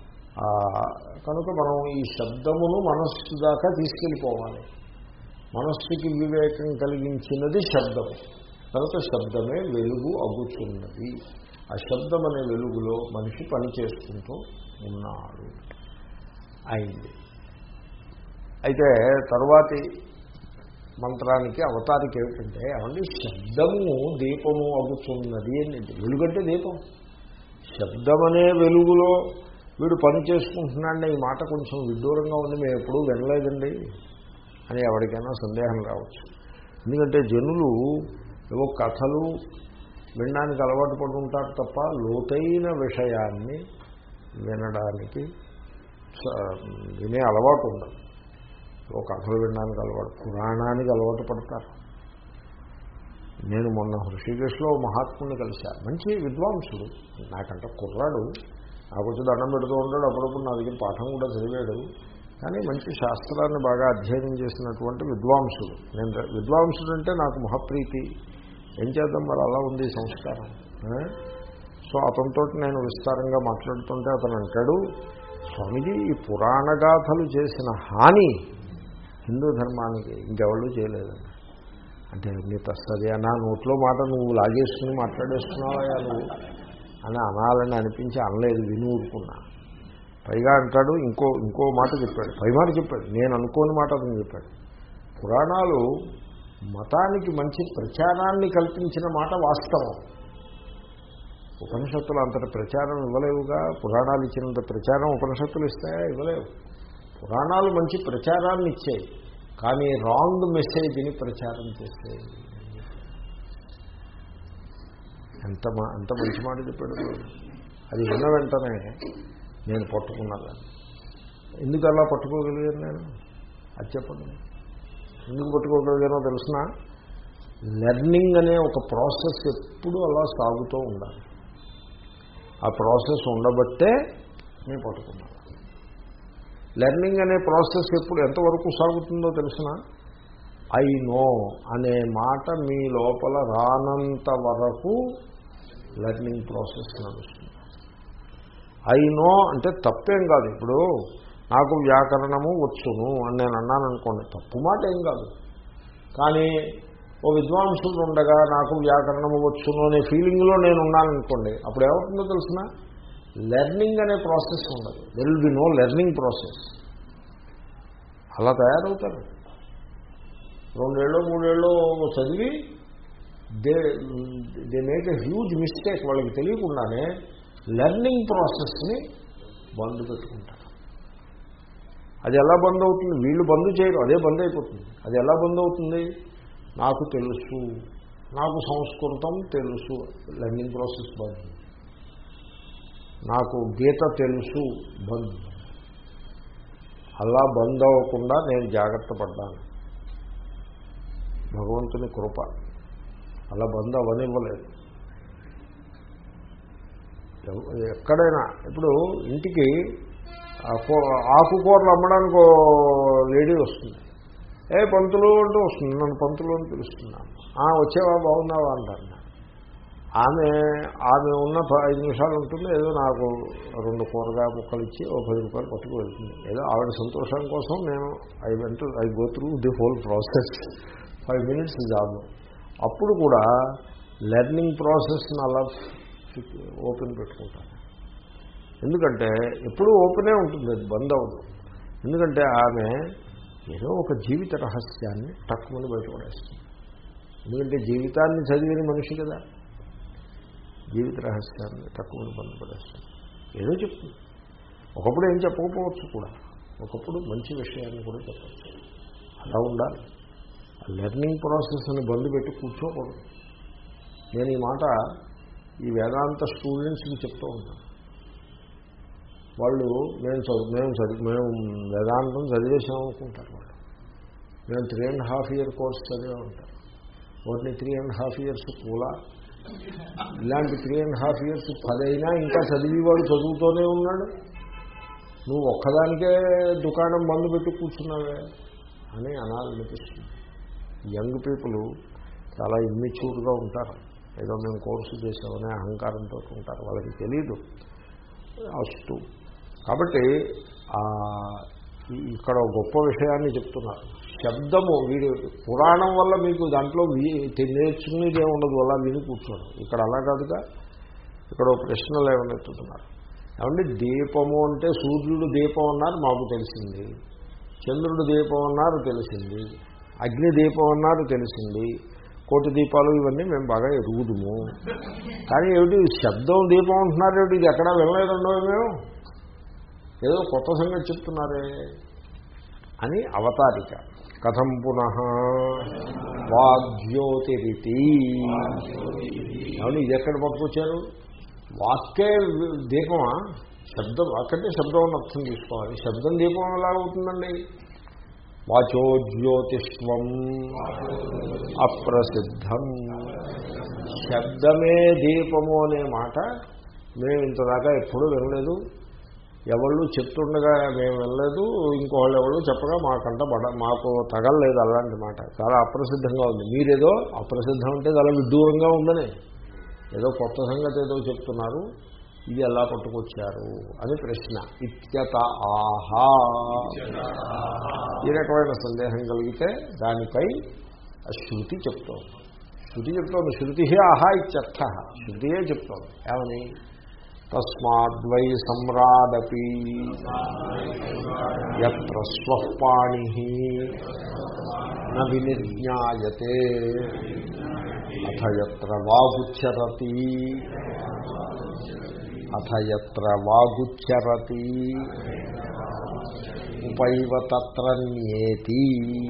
మనం ఈ శబ్దమును మనస్సు దాకా తీసుకెళ్ళిపోవాలి. మనస్సుకి వివేకం కలిగించినది శబ్దము, కనుక శబ్దమే వెలుగు అగుచున్నది. ఆ శబ్దం అనే వెలుగులో మనిషి పని చేసుకుంటూ ఉన్నాడు అయింది. అయితే తరువాతి మంత్రానికి అవతారికి ఏమిటంటే, అవండి శబ్దము దీపము అగుచున్నది అని. వెలుగంటే దీపం. శబ్దమనే వెలుగులో వీడు పని చేసుకుంటున్నాడని ఈ మాట కొంచెం విడ్డూరంగా ఉంది, మేము ఎప్పుడూ వినలేదండి అని ఎవరికైనా సందేహం రావచ్చు. ఎందుకంటే జనులు ఏవో కథలు వినడానికి అలవాటు పడి ఉంటారు తప్ప లోతైన విషయాన్ని వినడానికి వినే అలవాటు ఉండదు. ఓ కథలు వినడానికి అలవాటు, పురాణానికి అలవాటు పడతారు. నేను మొన్న హృషికేశ్లో మహాత్ముని కలిశాను, మంచి విద్వాంసుడు, నాకంటే కుర్రాడు, నాకు వచ్చి దండం పెడుతూ ఉంటాడు, అప్పుడప్పుడు నా దగ్గర పాఠం కూడా చదివాడు. కానీ మంచి శాస్త్రాన్ని బాగా అధ్యయనం చేసినటువంటి విద్వాంసుడు. నేను విద్వాంసుడు అంటే నాకు మహాప్రీతి. ఏం చేద్దాం, మరి అలా ఉంది సంస్కారం. సో అతనితో నేను విస్తారంగా మాట్లాడుతుంటే అతను అంటాడు, స్వామిజీ ఈ పురాణ గాథలు చేసిన హాని హిందూ ధర్మానికి ఇంకెవళ్ళు చేయలేదండి. అంటే నీ తస్తది నా నోట్లో మాట నువ్వు లాగేసుకుని మాట్లాడేస్తున్నావా నువ్వు అని అనాలని అనిపించి అనలేదు, విని ఊరుకున్నా. పైగా అంటాడు, ఇంకో మాట చెప్పాడు, పై మాట చెప్పాడు, నేను అనుకోని మాట అతను చెప్పాడు. పురాణాలు మతానికి మంచి ప్రచారాన్ని కల్పించిన మాట వాస్తవం. ఉపనిషత్తులు అంతటి ప్రచారం ఇవ్వలేవుగా. పురాణాలు ఇచ్చినంత ప్రచారం ఉపనిషత్తులు ఇస్తాయా? ఇవ్వలేవు. పురాణాలు మంచి ప్రచారాన్ని ఇచ్చాయి, కానీ రాంగ్ మెసేజ్ని ప్రచారం చేస్తాయి. ఎంత మంచి మాట చెప్పాడు. అది విన్న వెంటనే నేను పట్టుకున్నాను. ఎందుకు అలా పట్టుకోగలిగాను నేను? అది చెప్పండి. ఎందుకు పట్టుకోగలిగానో తెలిసిన, లెర్నింగ్ అనే ఒక ప్రాసెస్ ఎప్పుడూ అలా సాగుతూ ఉండాలి. ఆ ప్రాసెస్ ఉండబట్టే నేను పట్టుకున్నాను. లెర్నింగ్ అనే ప్రాసెస్ ఎప్పుడు ఎంతవరకు సాగుతుందో తెలిసిన, ఐ నో అనే మాట మీ లోపల రానంత వరకు లెర్నింగ్ ప్రాసెస్ నడుస్తుంది. ఐ నో అంటే తప్పేం కాదు. ఇప్పుడు నాకు వ్యాకరణము వచ్చును అని నేను అన్నాను అనుకోండి, తప్పు మాట ఏం కాదు. కానీ ఓ విద్వాంసుడు ఉండగా నాకు వ్యాకరణము వచ్చును అనే ఫీలింగ్లో నేను ఉన్నాననుకోండి, అప్పుడు ఏమవుతుందో తెలిసిన, లెర్నింగ్ అనే ప్రాసెస్ ఉండదు. There will be no learning process. అలా తయారవుతారు. 2 ఏళ్ళు 3 ఏళ్ళు చదివి they make a huge mistake. వాళ్ళకి తెలియకుండానే లెర్నింగ్ ప్రాసెస్ని బంద్ పెట్టుకుంటారు. అది ఎలా బంద్ అవుతుంది? వీళ్ళు బంద్ చేయరు, అదే బంద్ అయిపోతుంది. అది ఎలా బంద్ అవుతుంది? నాకు తెలుసు, నాకు సంస్కృతం తెలుసు, లెర్నింగ్ ప్రాసెస్ బంద్. నాకు గీత తెలుసు, బంద్. అలా బంద్ అవ్వకుండా నేను జాగ్రత్త పడ్డాను. భగవంతుని కృప. అలా బంద్ అవనివ్వలేదు. ఎక్కడైనా ఇప్పుడు ఇంటికి ఆకుకూరలు అమ్మడానికి లేడీ వస్తుంది, పంతులు అంటూ వస్తుంది, నన్ను పంతులు అని పిలుస్తున్నాను. వచ్చేవా, బాగున్నావా అంటాను. ఆమె ఉన్న 5 నిమిషాలు ఉంటుంది, ఏదో నాకు 2 కూరగాయ ముక్కలు ఇచ్చి ఓ 10 రూపాయలు పట్టుకు వెళ్తుంది. ఏదో ఆవిడ సంతోషం కోసం నేను I go through the whole process. 5 minutes job. అప్పుడు కూడా లెర్నింగ్ ప్రాసెస్ని అలా ఓపెన్ పెట్టుకుంటాను. ఎందుకంటే ఎప్పుడూ ఓపెనే ఉంటుంది, అది బంద్ అవ్వదు. ఎందుకంటే ఆమె ఏదో ఒక జీవిత రహస్యాన్ని తక్కువని బయటపడేస్తుంది. ఎందుకంటే జీవితాన్ని చదివిన మనిషి కదా, జీవిత రహస్యాన్ని తక్కువని బయటపడేస్తుంది. ఏదో చెప్తుంది. ఒకప్పుడు ఏం చెప్పకపోవచ్చు కూడా, ఒకప్పుడు మంచి విషయాన్ని కూడా చెప్పచ్చు. అలా ఉండాలి. లెర్నింగ్ ప్రాసెస్ని బంధు పెట్టి కూర్చోకూడదు. నేను ఈ మాట ఈ వేదాంత స్టూడెంట్స్కి చెప్తూ ఉంటాను. వాళ్ళు మేము వేదాంతం చదివేసామనుకుంటారు. వాళ్ళు మేము 3.5 year కోర్స్ చదివే ఉంటారు. వాటిని 3.5 years కూడా ఇలాంటి 3.5 years 10 అయినా ఇంకా చదివేవాడు చదువుతూనే ఉన్నాడు. నువ్వు ఒక్కదానికే దుకాణం బంధు పెట్టి కూర్చున్నావే అని అనాలనిపిస్తుంది. యంగ్ పీపుల్ చాలా ఇమ్మెచ్యూర్గా ఉంటారు. ఏదో మేము కోర్సు చేసామనే అహంకారంతో ఉంటారు. వాళ్ళకి తెలీదు అస్తు. కాబట్టి ఇక్కడ గొప్ప విషయాన్ని చెప్తున్నారు. శబ్దము వీడు పురాణం వల్ల మీకు దాంట్లో నేర్చుకునేదే ఉండదు, అలా విని కూర్చోడం. ఇక్కడ అలా కాదుగా. ఇక్కడ ప్రశ్నలు ఏమైనా ఎత్తుతున్నారు. ఏమంటే దీపము అంటే సూర్యుడు దీపం అన్నారు మాకు తెలిసింది, చంద్రుడు దీపం అన్నారు తెలిసింది, అగ్ని దీపం అన్నారు తెలిసింది, కోటి దీపాలు ఇవన్నీ మేము బాగా ఎరుగుదుము. కానీ ఏమిటి శబ్దం దీపం అంటున్నారు ఏమిటి? ఇది ఎక్కడా వెళ్ళలేదండో మేము, ఏదో కొత్త సంగతి చెప్తున్నారే అని అవతారిక. కథం పునః వాగ్జ్యోతిరితి. అవును, ఇది ఎక్కడ పట్టుకొచ్చారు? వాక్కే దీపమా? శబ్దం అక్కడే శబ్దం అని అర్థం తీసుకోవాలి. శబ్దం దీపం ఎలా అవుతుందండి? వాచో జ్యోతిష్వం అప్రసిద్ధం. శబ్దమే దీపము అనే మాట మేము ఇంతదాకా ఎప్పుడూ వినలేదు. ఎవళ్ళు చెప్తుండగా మేము వినలేదు, ఇంకోళ్ళు ఎవరు చెప్పగా మాకు తగలలేదు అలాంటి మాట. చాలా అప్రసిద్ధంగా ఉంది. మీరేదో అప్రసిద్ధం అంటే చాలా విడ్డూరంగా ఉందని ఏదో కొత్త సంగతి ఏదో చెప్తున్నారు, ఇది ఎలా పట్టుకొచ్చారు అని ప్రశ్న. ఇత్యత ఆహా. ఈ రకమైన సందేహం కలిగితే దానిపై శృతి చెప్తోంది. శృతి ఆహా ఇత్యర్థ. శృతియే చెప్తోంది. ఏమని? తస్మాద్వై సమ్రాడపి యత్ర స్వపాణి న వినిర్జ్ఞాయతే అథ యత్ర వాగుచ్ఛరతి ఉపైవ తత్ర న్యేతి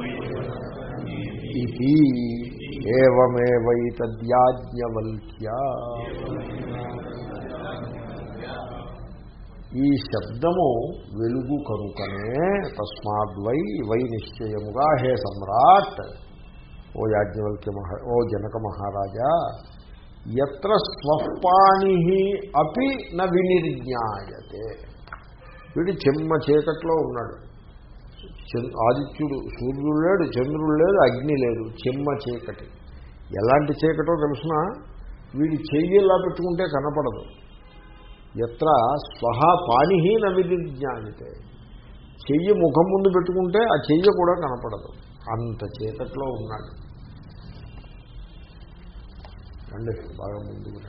ఇతి ఏవమేవైతద్యాజ్ఞవల్క్య. ఈ శబ్దము వెలుగు కనుకనే తస్మాద్వై వై నిశ్చయముగా హే సమ్రాట్, ఓ యాజ్ఞవల్క్య ఓ జనక మహారాజా, యత్ర స్వపాణి అపి న వినిర్జ్ఞాయతే. వీడు చెమ్మ చీకట్లో ఉన్నాడు. ఆదిత్యుడు సూర్యుడు లేడు, చంద్రుడు లేదు, అగ్ని లేదు, చెమ్మ చీకటి. ఎలాంటి చీకటో తెలుసిన? వీడి చెయ్యిలా పెట్టుకుంటే కనపడదు. ఎత్ర స్వహ పాణి న వినిర్జ్ఞాయతే. చెయ్యి ముఖం ముందు పెట్టుకుంటే ఆ చెయ్యి కూడా కనపడదు, అంత చీకట్లో ఉన్నాడు. రండి బాగా ముందుకు.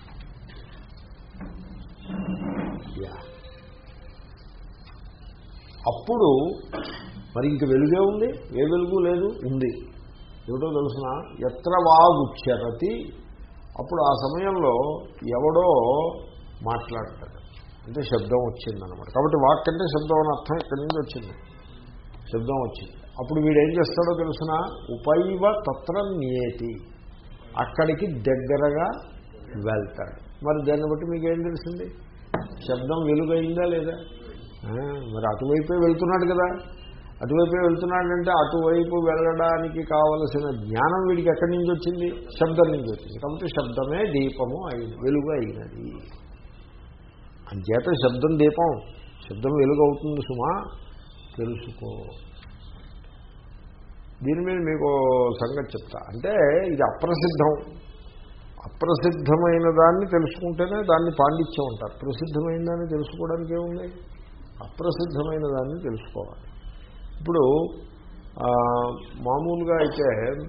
అప్పుడు మరి ఇంక వెలుగే ఉంది? ఏ వెలుగు లేదు, ఉంది. ఏమిటో తెలుసిన? ఎత్ర వాగుచ్ఛరతి. అప్పుడు ఆ సమయంలో ఎవడో మాట్లాడతాడు, అంటే శబ్దం వచ్చిందనమాట. కాబట్టి వాక్ అంటే శబ్దం అని అర్థం ఇక్కడి నుంచి వచ్చింది, శబ్దం వచ్చింది. అప్పుడు వీడేం చేస్తాడో తెలుసిన? ఉపైవ తత్ర నియేతి. అక్కడికి దగ్గరగా వెళ్తాడు. మరి దాన్ని బట్టి మీకేం తెలిసింది? శబ్దం వెలుగైందా లేదా? మరి అటువైపే వెళ్తున్నాడు కదా. అటువైపే వెళ్తున్నాడంటే అటువైపు వెళ్ళడానికి కావలసిన జ్ఞానం వీడికి ఎక్కడి నుంచి వచ్చింది? శబ్దం నుంచి వచ్చింది. కాబట్టి శబ్దమే దీపము అయింది, వెలుగు అయినది. అంచేత శబ్దం దీపం, శబ్దం వెలుగు అవుతుంది సుమా, తెలుసుకో. దీని మీద మీకు సంగతి చెప్తా. అంటే ఇది అప్రసిద్ధం. అప్రసిద్ధమైన దాన్ని తెలుసుకుంటేనే దాన్ని పాండిత్యం ఉంటారు. ప్రసిద్ధమైన దాన్ని తెలుసుకోవడానికి ఏముంది? అప్రసిద్ధమైన దాన్ని తెలుసుకోవాలి. ఇప్పుడు మామూలుగా అయితే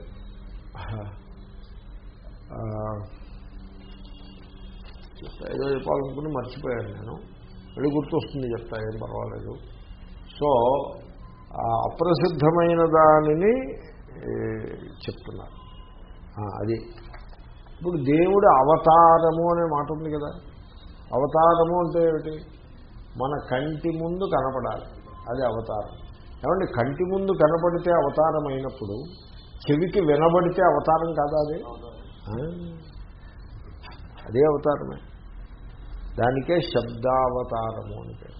ఏదో చెప్పాలనుకుని మర్చిపోయాను నేను, మళ్ళీ గుర్తొస్తుంది చెప్తా, ఏం పర్వాలేదు. సో అప్రసిద్ధమైన దానిని చెప్తున్నారు. అది ఇప్పుడు దేవుడి అవతారము అనే మాట ఉంది కదా. అవతారము అంటే ఏమిటి? మన కంటి ముందు కనపడాలి, అది అవతారం. ఏమంటే కంటి ముందు కనపడితే అవతారం అయినప్పుడు చెవికి వినబడితే అవతారం కాదా? అదే అవతారమే. దానికే శబ్దావతారము అని పేరు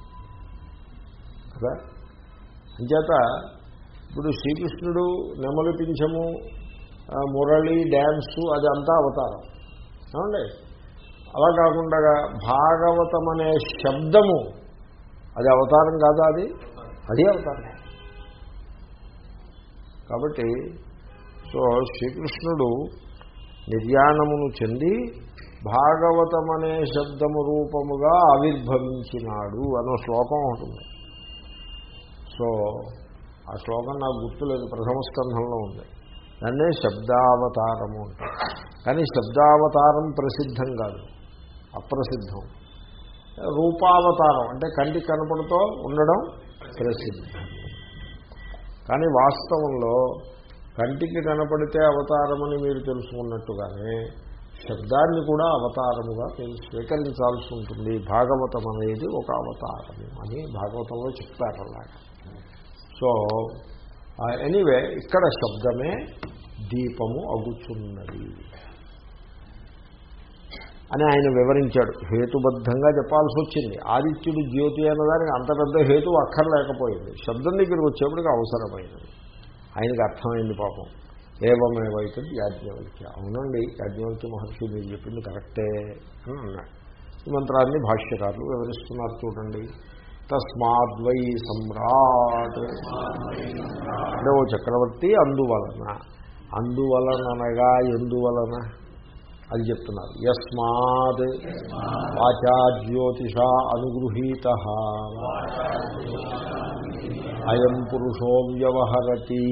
కదా. అంచేత ఇప్పుడు శ్రీకృష్ణుడు నెమలి పింఛము, మురళి, డ్యాన్సు అది అంతా అవతారం. ఏమండి? అలా కాకుండా భాగవతం అనే శబ్దము అది అవతారం కాదా? అది అవతారం. కాబట్టి శ్రీకృష్ణుడు నిర్యాణమును చెంది భాగవతం అనే శబ్దము రూపముగా ఆవిర్భవించినాడు అనే శ్లోకం ఉంటుంది. ఆ శ్లోకం నాకు గుర్తులేదు, ప్రథమ స్కంధంలో ఉంది. దాన్నే శబ్దావతారము అంటారు. కానీ శబ్దావతారం ప్రసిద్ధం కాదు, అప్రసిద్ధం. రూపావతారం అంటే కంటికి కనపడుతూ ఉండడం ప్రసిద్ధం. కానీ వాస్తవంలో కంటికి కనపడితే అవతారమని మీరు తెలుసుకున్నట్టుగానే శబ్దాన్ని కూడా అవతారముగా స్వీకరించాల్సి ఉంటుంది. భాగవతం అనేది ఒక అవతారము అని భాగవతంలో చెప్తారు అలాగా. ఎనీవే ఇక్కడ శబ్దమే దీపము అగుచున్నది అని ఆయన వివరించాడు. హేతుబద్ధంగా చెప్పాల్సి వచ్చింది. ఆదిత్యుడు జ్యోతి అన్నదానికి అంత పెద్ద హేతు అక్కర్లేకపోయింది. శబ్దం దగ్గరికి వచ్చేప్పటికి అవసరమైనది. ఆయనకి అర్థమైంది పాపం. ఏవమేవైతే యాజ్ఞవల్క్య. అవునండి, యాజ్ఞవల్క్య మహర్షి మీరు చెప్పింది కరెక్టే అని అన్నాడు. ఈ మంత్రాన్ని భాష్యకారులు వివరిస్తున్నారు చూడండి. తస్మాద్వై సమ్రాట్ అంటే ఓ చక్రవర్తి అందువలన. అందువలననగా ఎందువలన అది చెప్తున్నారు. యస్మాత్ వాచా జ్యోతిష అనుగృహీత అయం పురుషో వ్యవహరతి.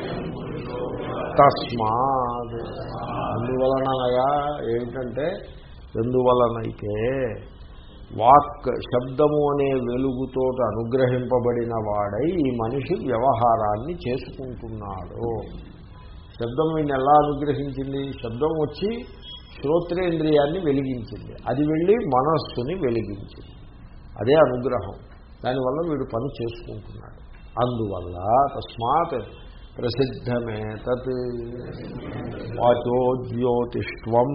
తస్మాత్ అందువలననగా ఏమిటంటే ఎందువలనైతే వాక్ శబ్దము అనే వెలుగుతో అనుగ్రహింపబడిన వాడై ఈ మనిషి వ్యవహారాన్ని చేసుకుంటున్నాడు. శబ్దం వీడిని ఎలా అనుగ్రహించింది? శబ్దం వచ్చి శ్రోత్రేంద్రియాన్ని వెలిగించింది, అది వెళ్ళి మనస్సుని వెలిగించింది. అదే అనుగ్రహం. దానివల్ల వీడు పని చేసుకుంటున్నాడు. అందువల్ల తస్మాత్ ప్రసిద్ధమే తత్ వాచో జ్యోతిష్వం.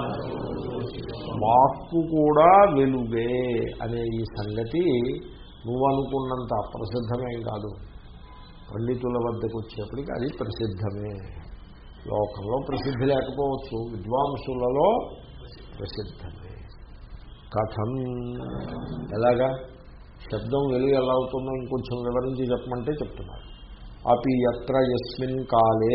వాక్కు కూడా వెలుగే అనే ఈ సంగతి నువ్వనుకున్నంత అప్రసిద్ధమేం కాదు. పండితుల వద్దకు వచ్చేప్పటికి అది ప్రసిద్ధమే. లోకంలో ప్రసిద్ధి లేకపోవచ్చు, విద్వాంసులలో ప్రసిద్ధమే. కథం ఎలాగా? శబ్దం వెలుగు ఎలా అవుతుందో ఇంకొంచెం వివరించి చెప్పమంటే చెప్తున్నారు. అపి యత్ర యస్మిన్ కాలే.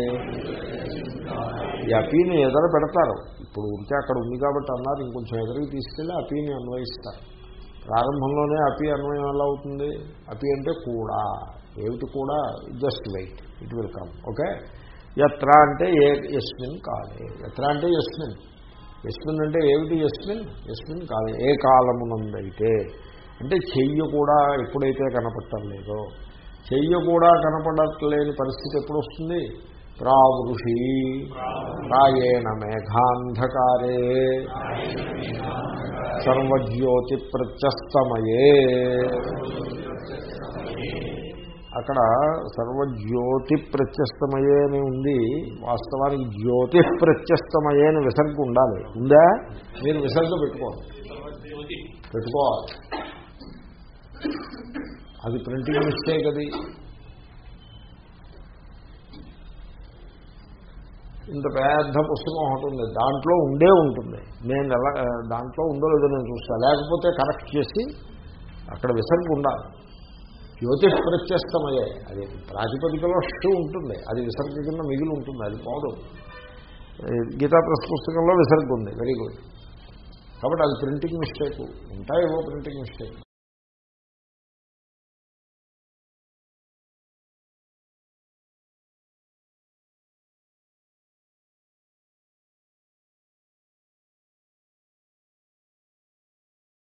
ఈ అపీని ఎదర పెడతారు. ఇప్పుడు ఉంటే అక్కడ ఉంది కాబట్టి అన్నారు, ఇంకొంచెం ఎదరికి తీసుకెళ్ళి అపీని అన్వయిస్తారు. ప్రారంభంలోనే అపి అన్వయం ఎలా అవుతుంది? అపి అంటే కూడా. ఏమిటి కూడా? Just wait, it will come. Okay. యత్ర అంటే ఏ యస్మిన్ కాలే. యత్ర అంటే యస్మిన్. యస్మిన్ అంటే ఏమిటి? యస్మిన్ యస్మిన్ కాలే. ఏ కాలమునందైతే అంటే చెయ్యి కూడా ఎప్పుడైతే కనపడటం లేదో, చెయ్యి కూడా కనపడట్లేని పరిస్థితి ఎప్పుడు వస్తుంది? ప్రావృషి రాయేణ మేఘాంధకారే సర్వజ్యోతి ప్రత్యస్తమయే. అక్కడ సర్వజ్యోతి ప్రత్యస్తమయే అని ఉంది. వాస్తవానికి జ్యోతి ప్రత్యస్తమయే అని విసర్గ ఉండాలి. ఉందా? మీరు విసర్గ పెట్టుకోవాలి. అది ప్రింటింగ్ మిస్టేక్. అది ఇంత పెద్ద పుస్తకం ఒకటి ఉంది, దాంట్లో ఉండే ఉంటుంది. నేను ఎలా దాంట్లో ఉందో లేదో నేను చూస్తాను, లేకపోతే కరెక్ట్ చేసి అక్కడ విసర్గ ఉండాలి. జ్యోతిష్ ప్రత్యస్తమయ్యే అది ప్రాతిపదికలో షూ ఉంటుంది, అది విసర్గ కింద మిగిలి ఉంటుంది, అది పోదు. గీతా ప్రెస్ పుస్తకంలో విసర్గ ఉంది. Very good. కాబట్టి అది ప్రింటింగ్ మిస్టేక్. ఉంటాయేవో ప్రింటింగ్ మిస్టేక్.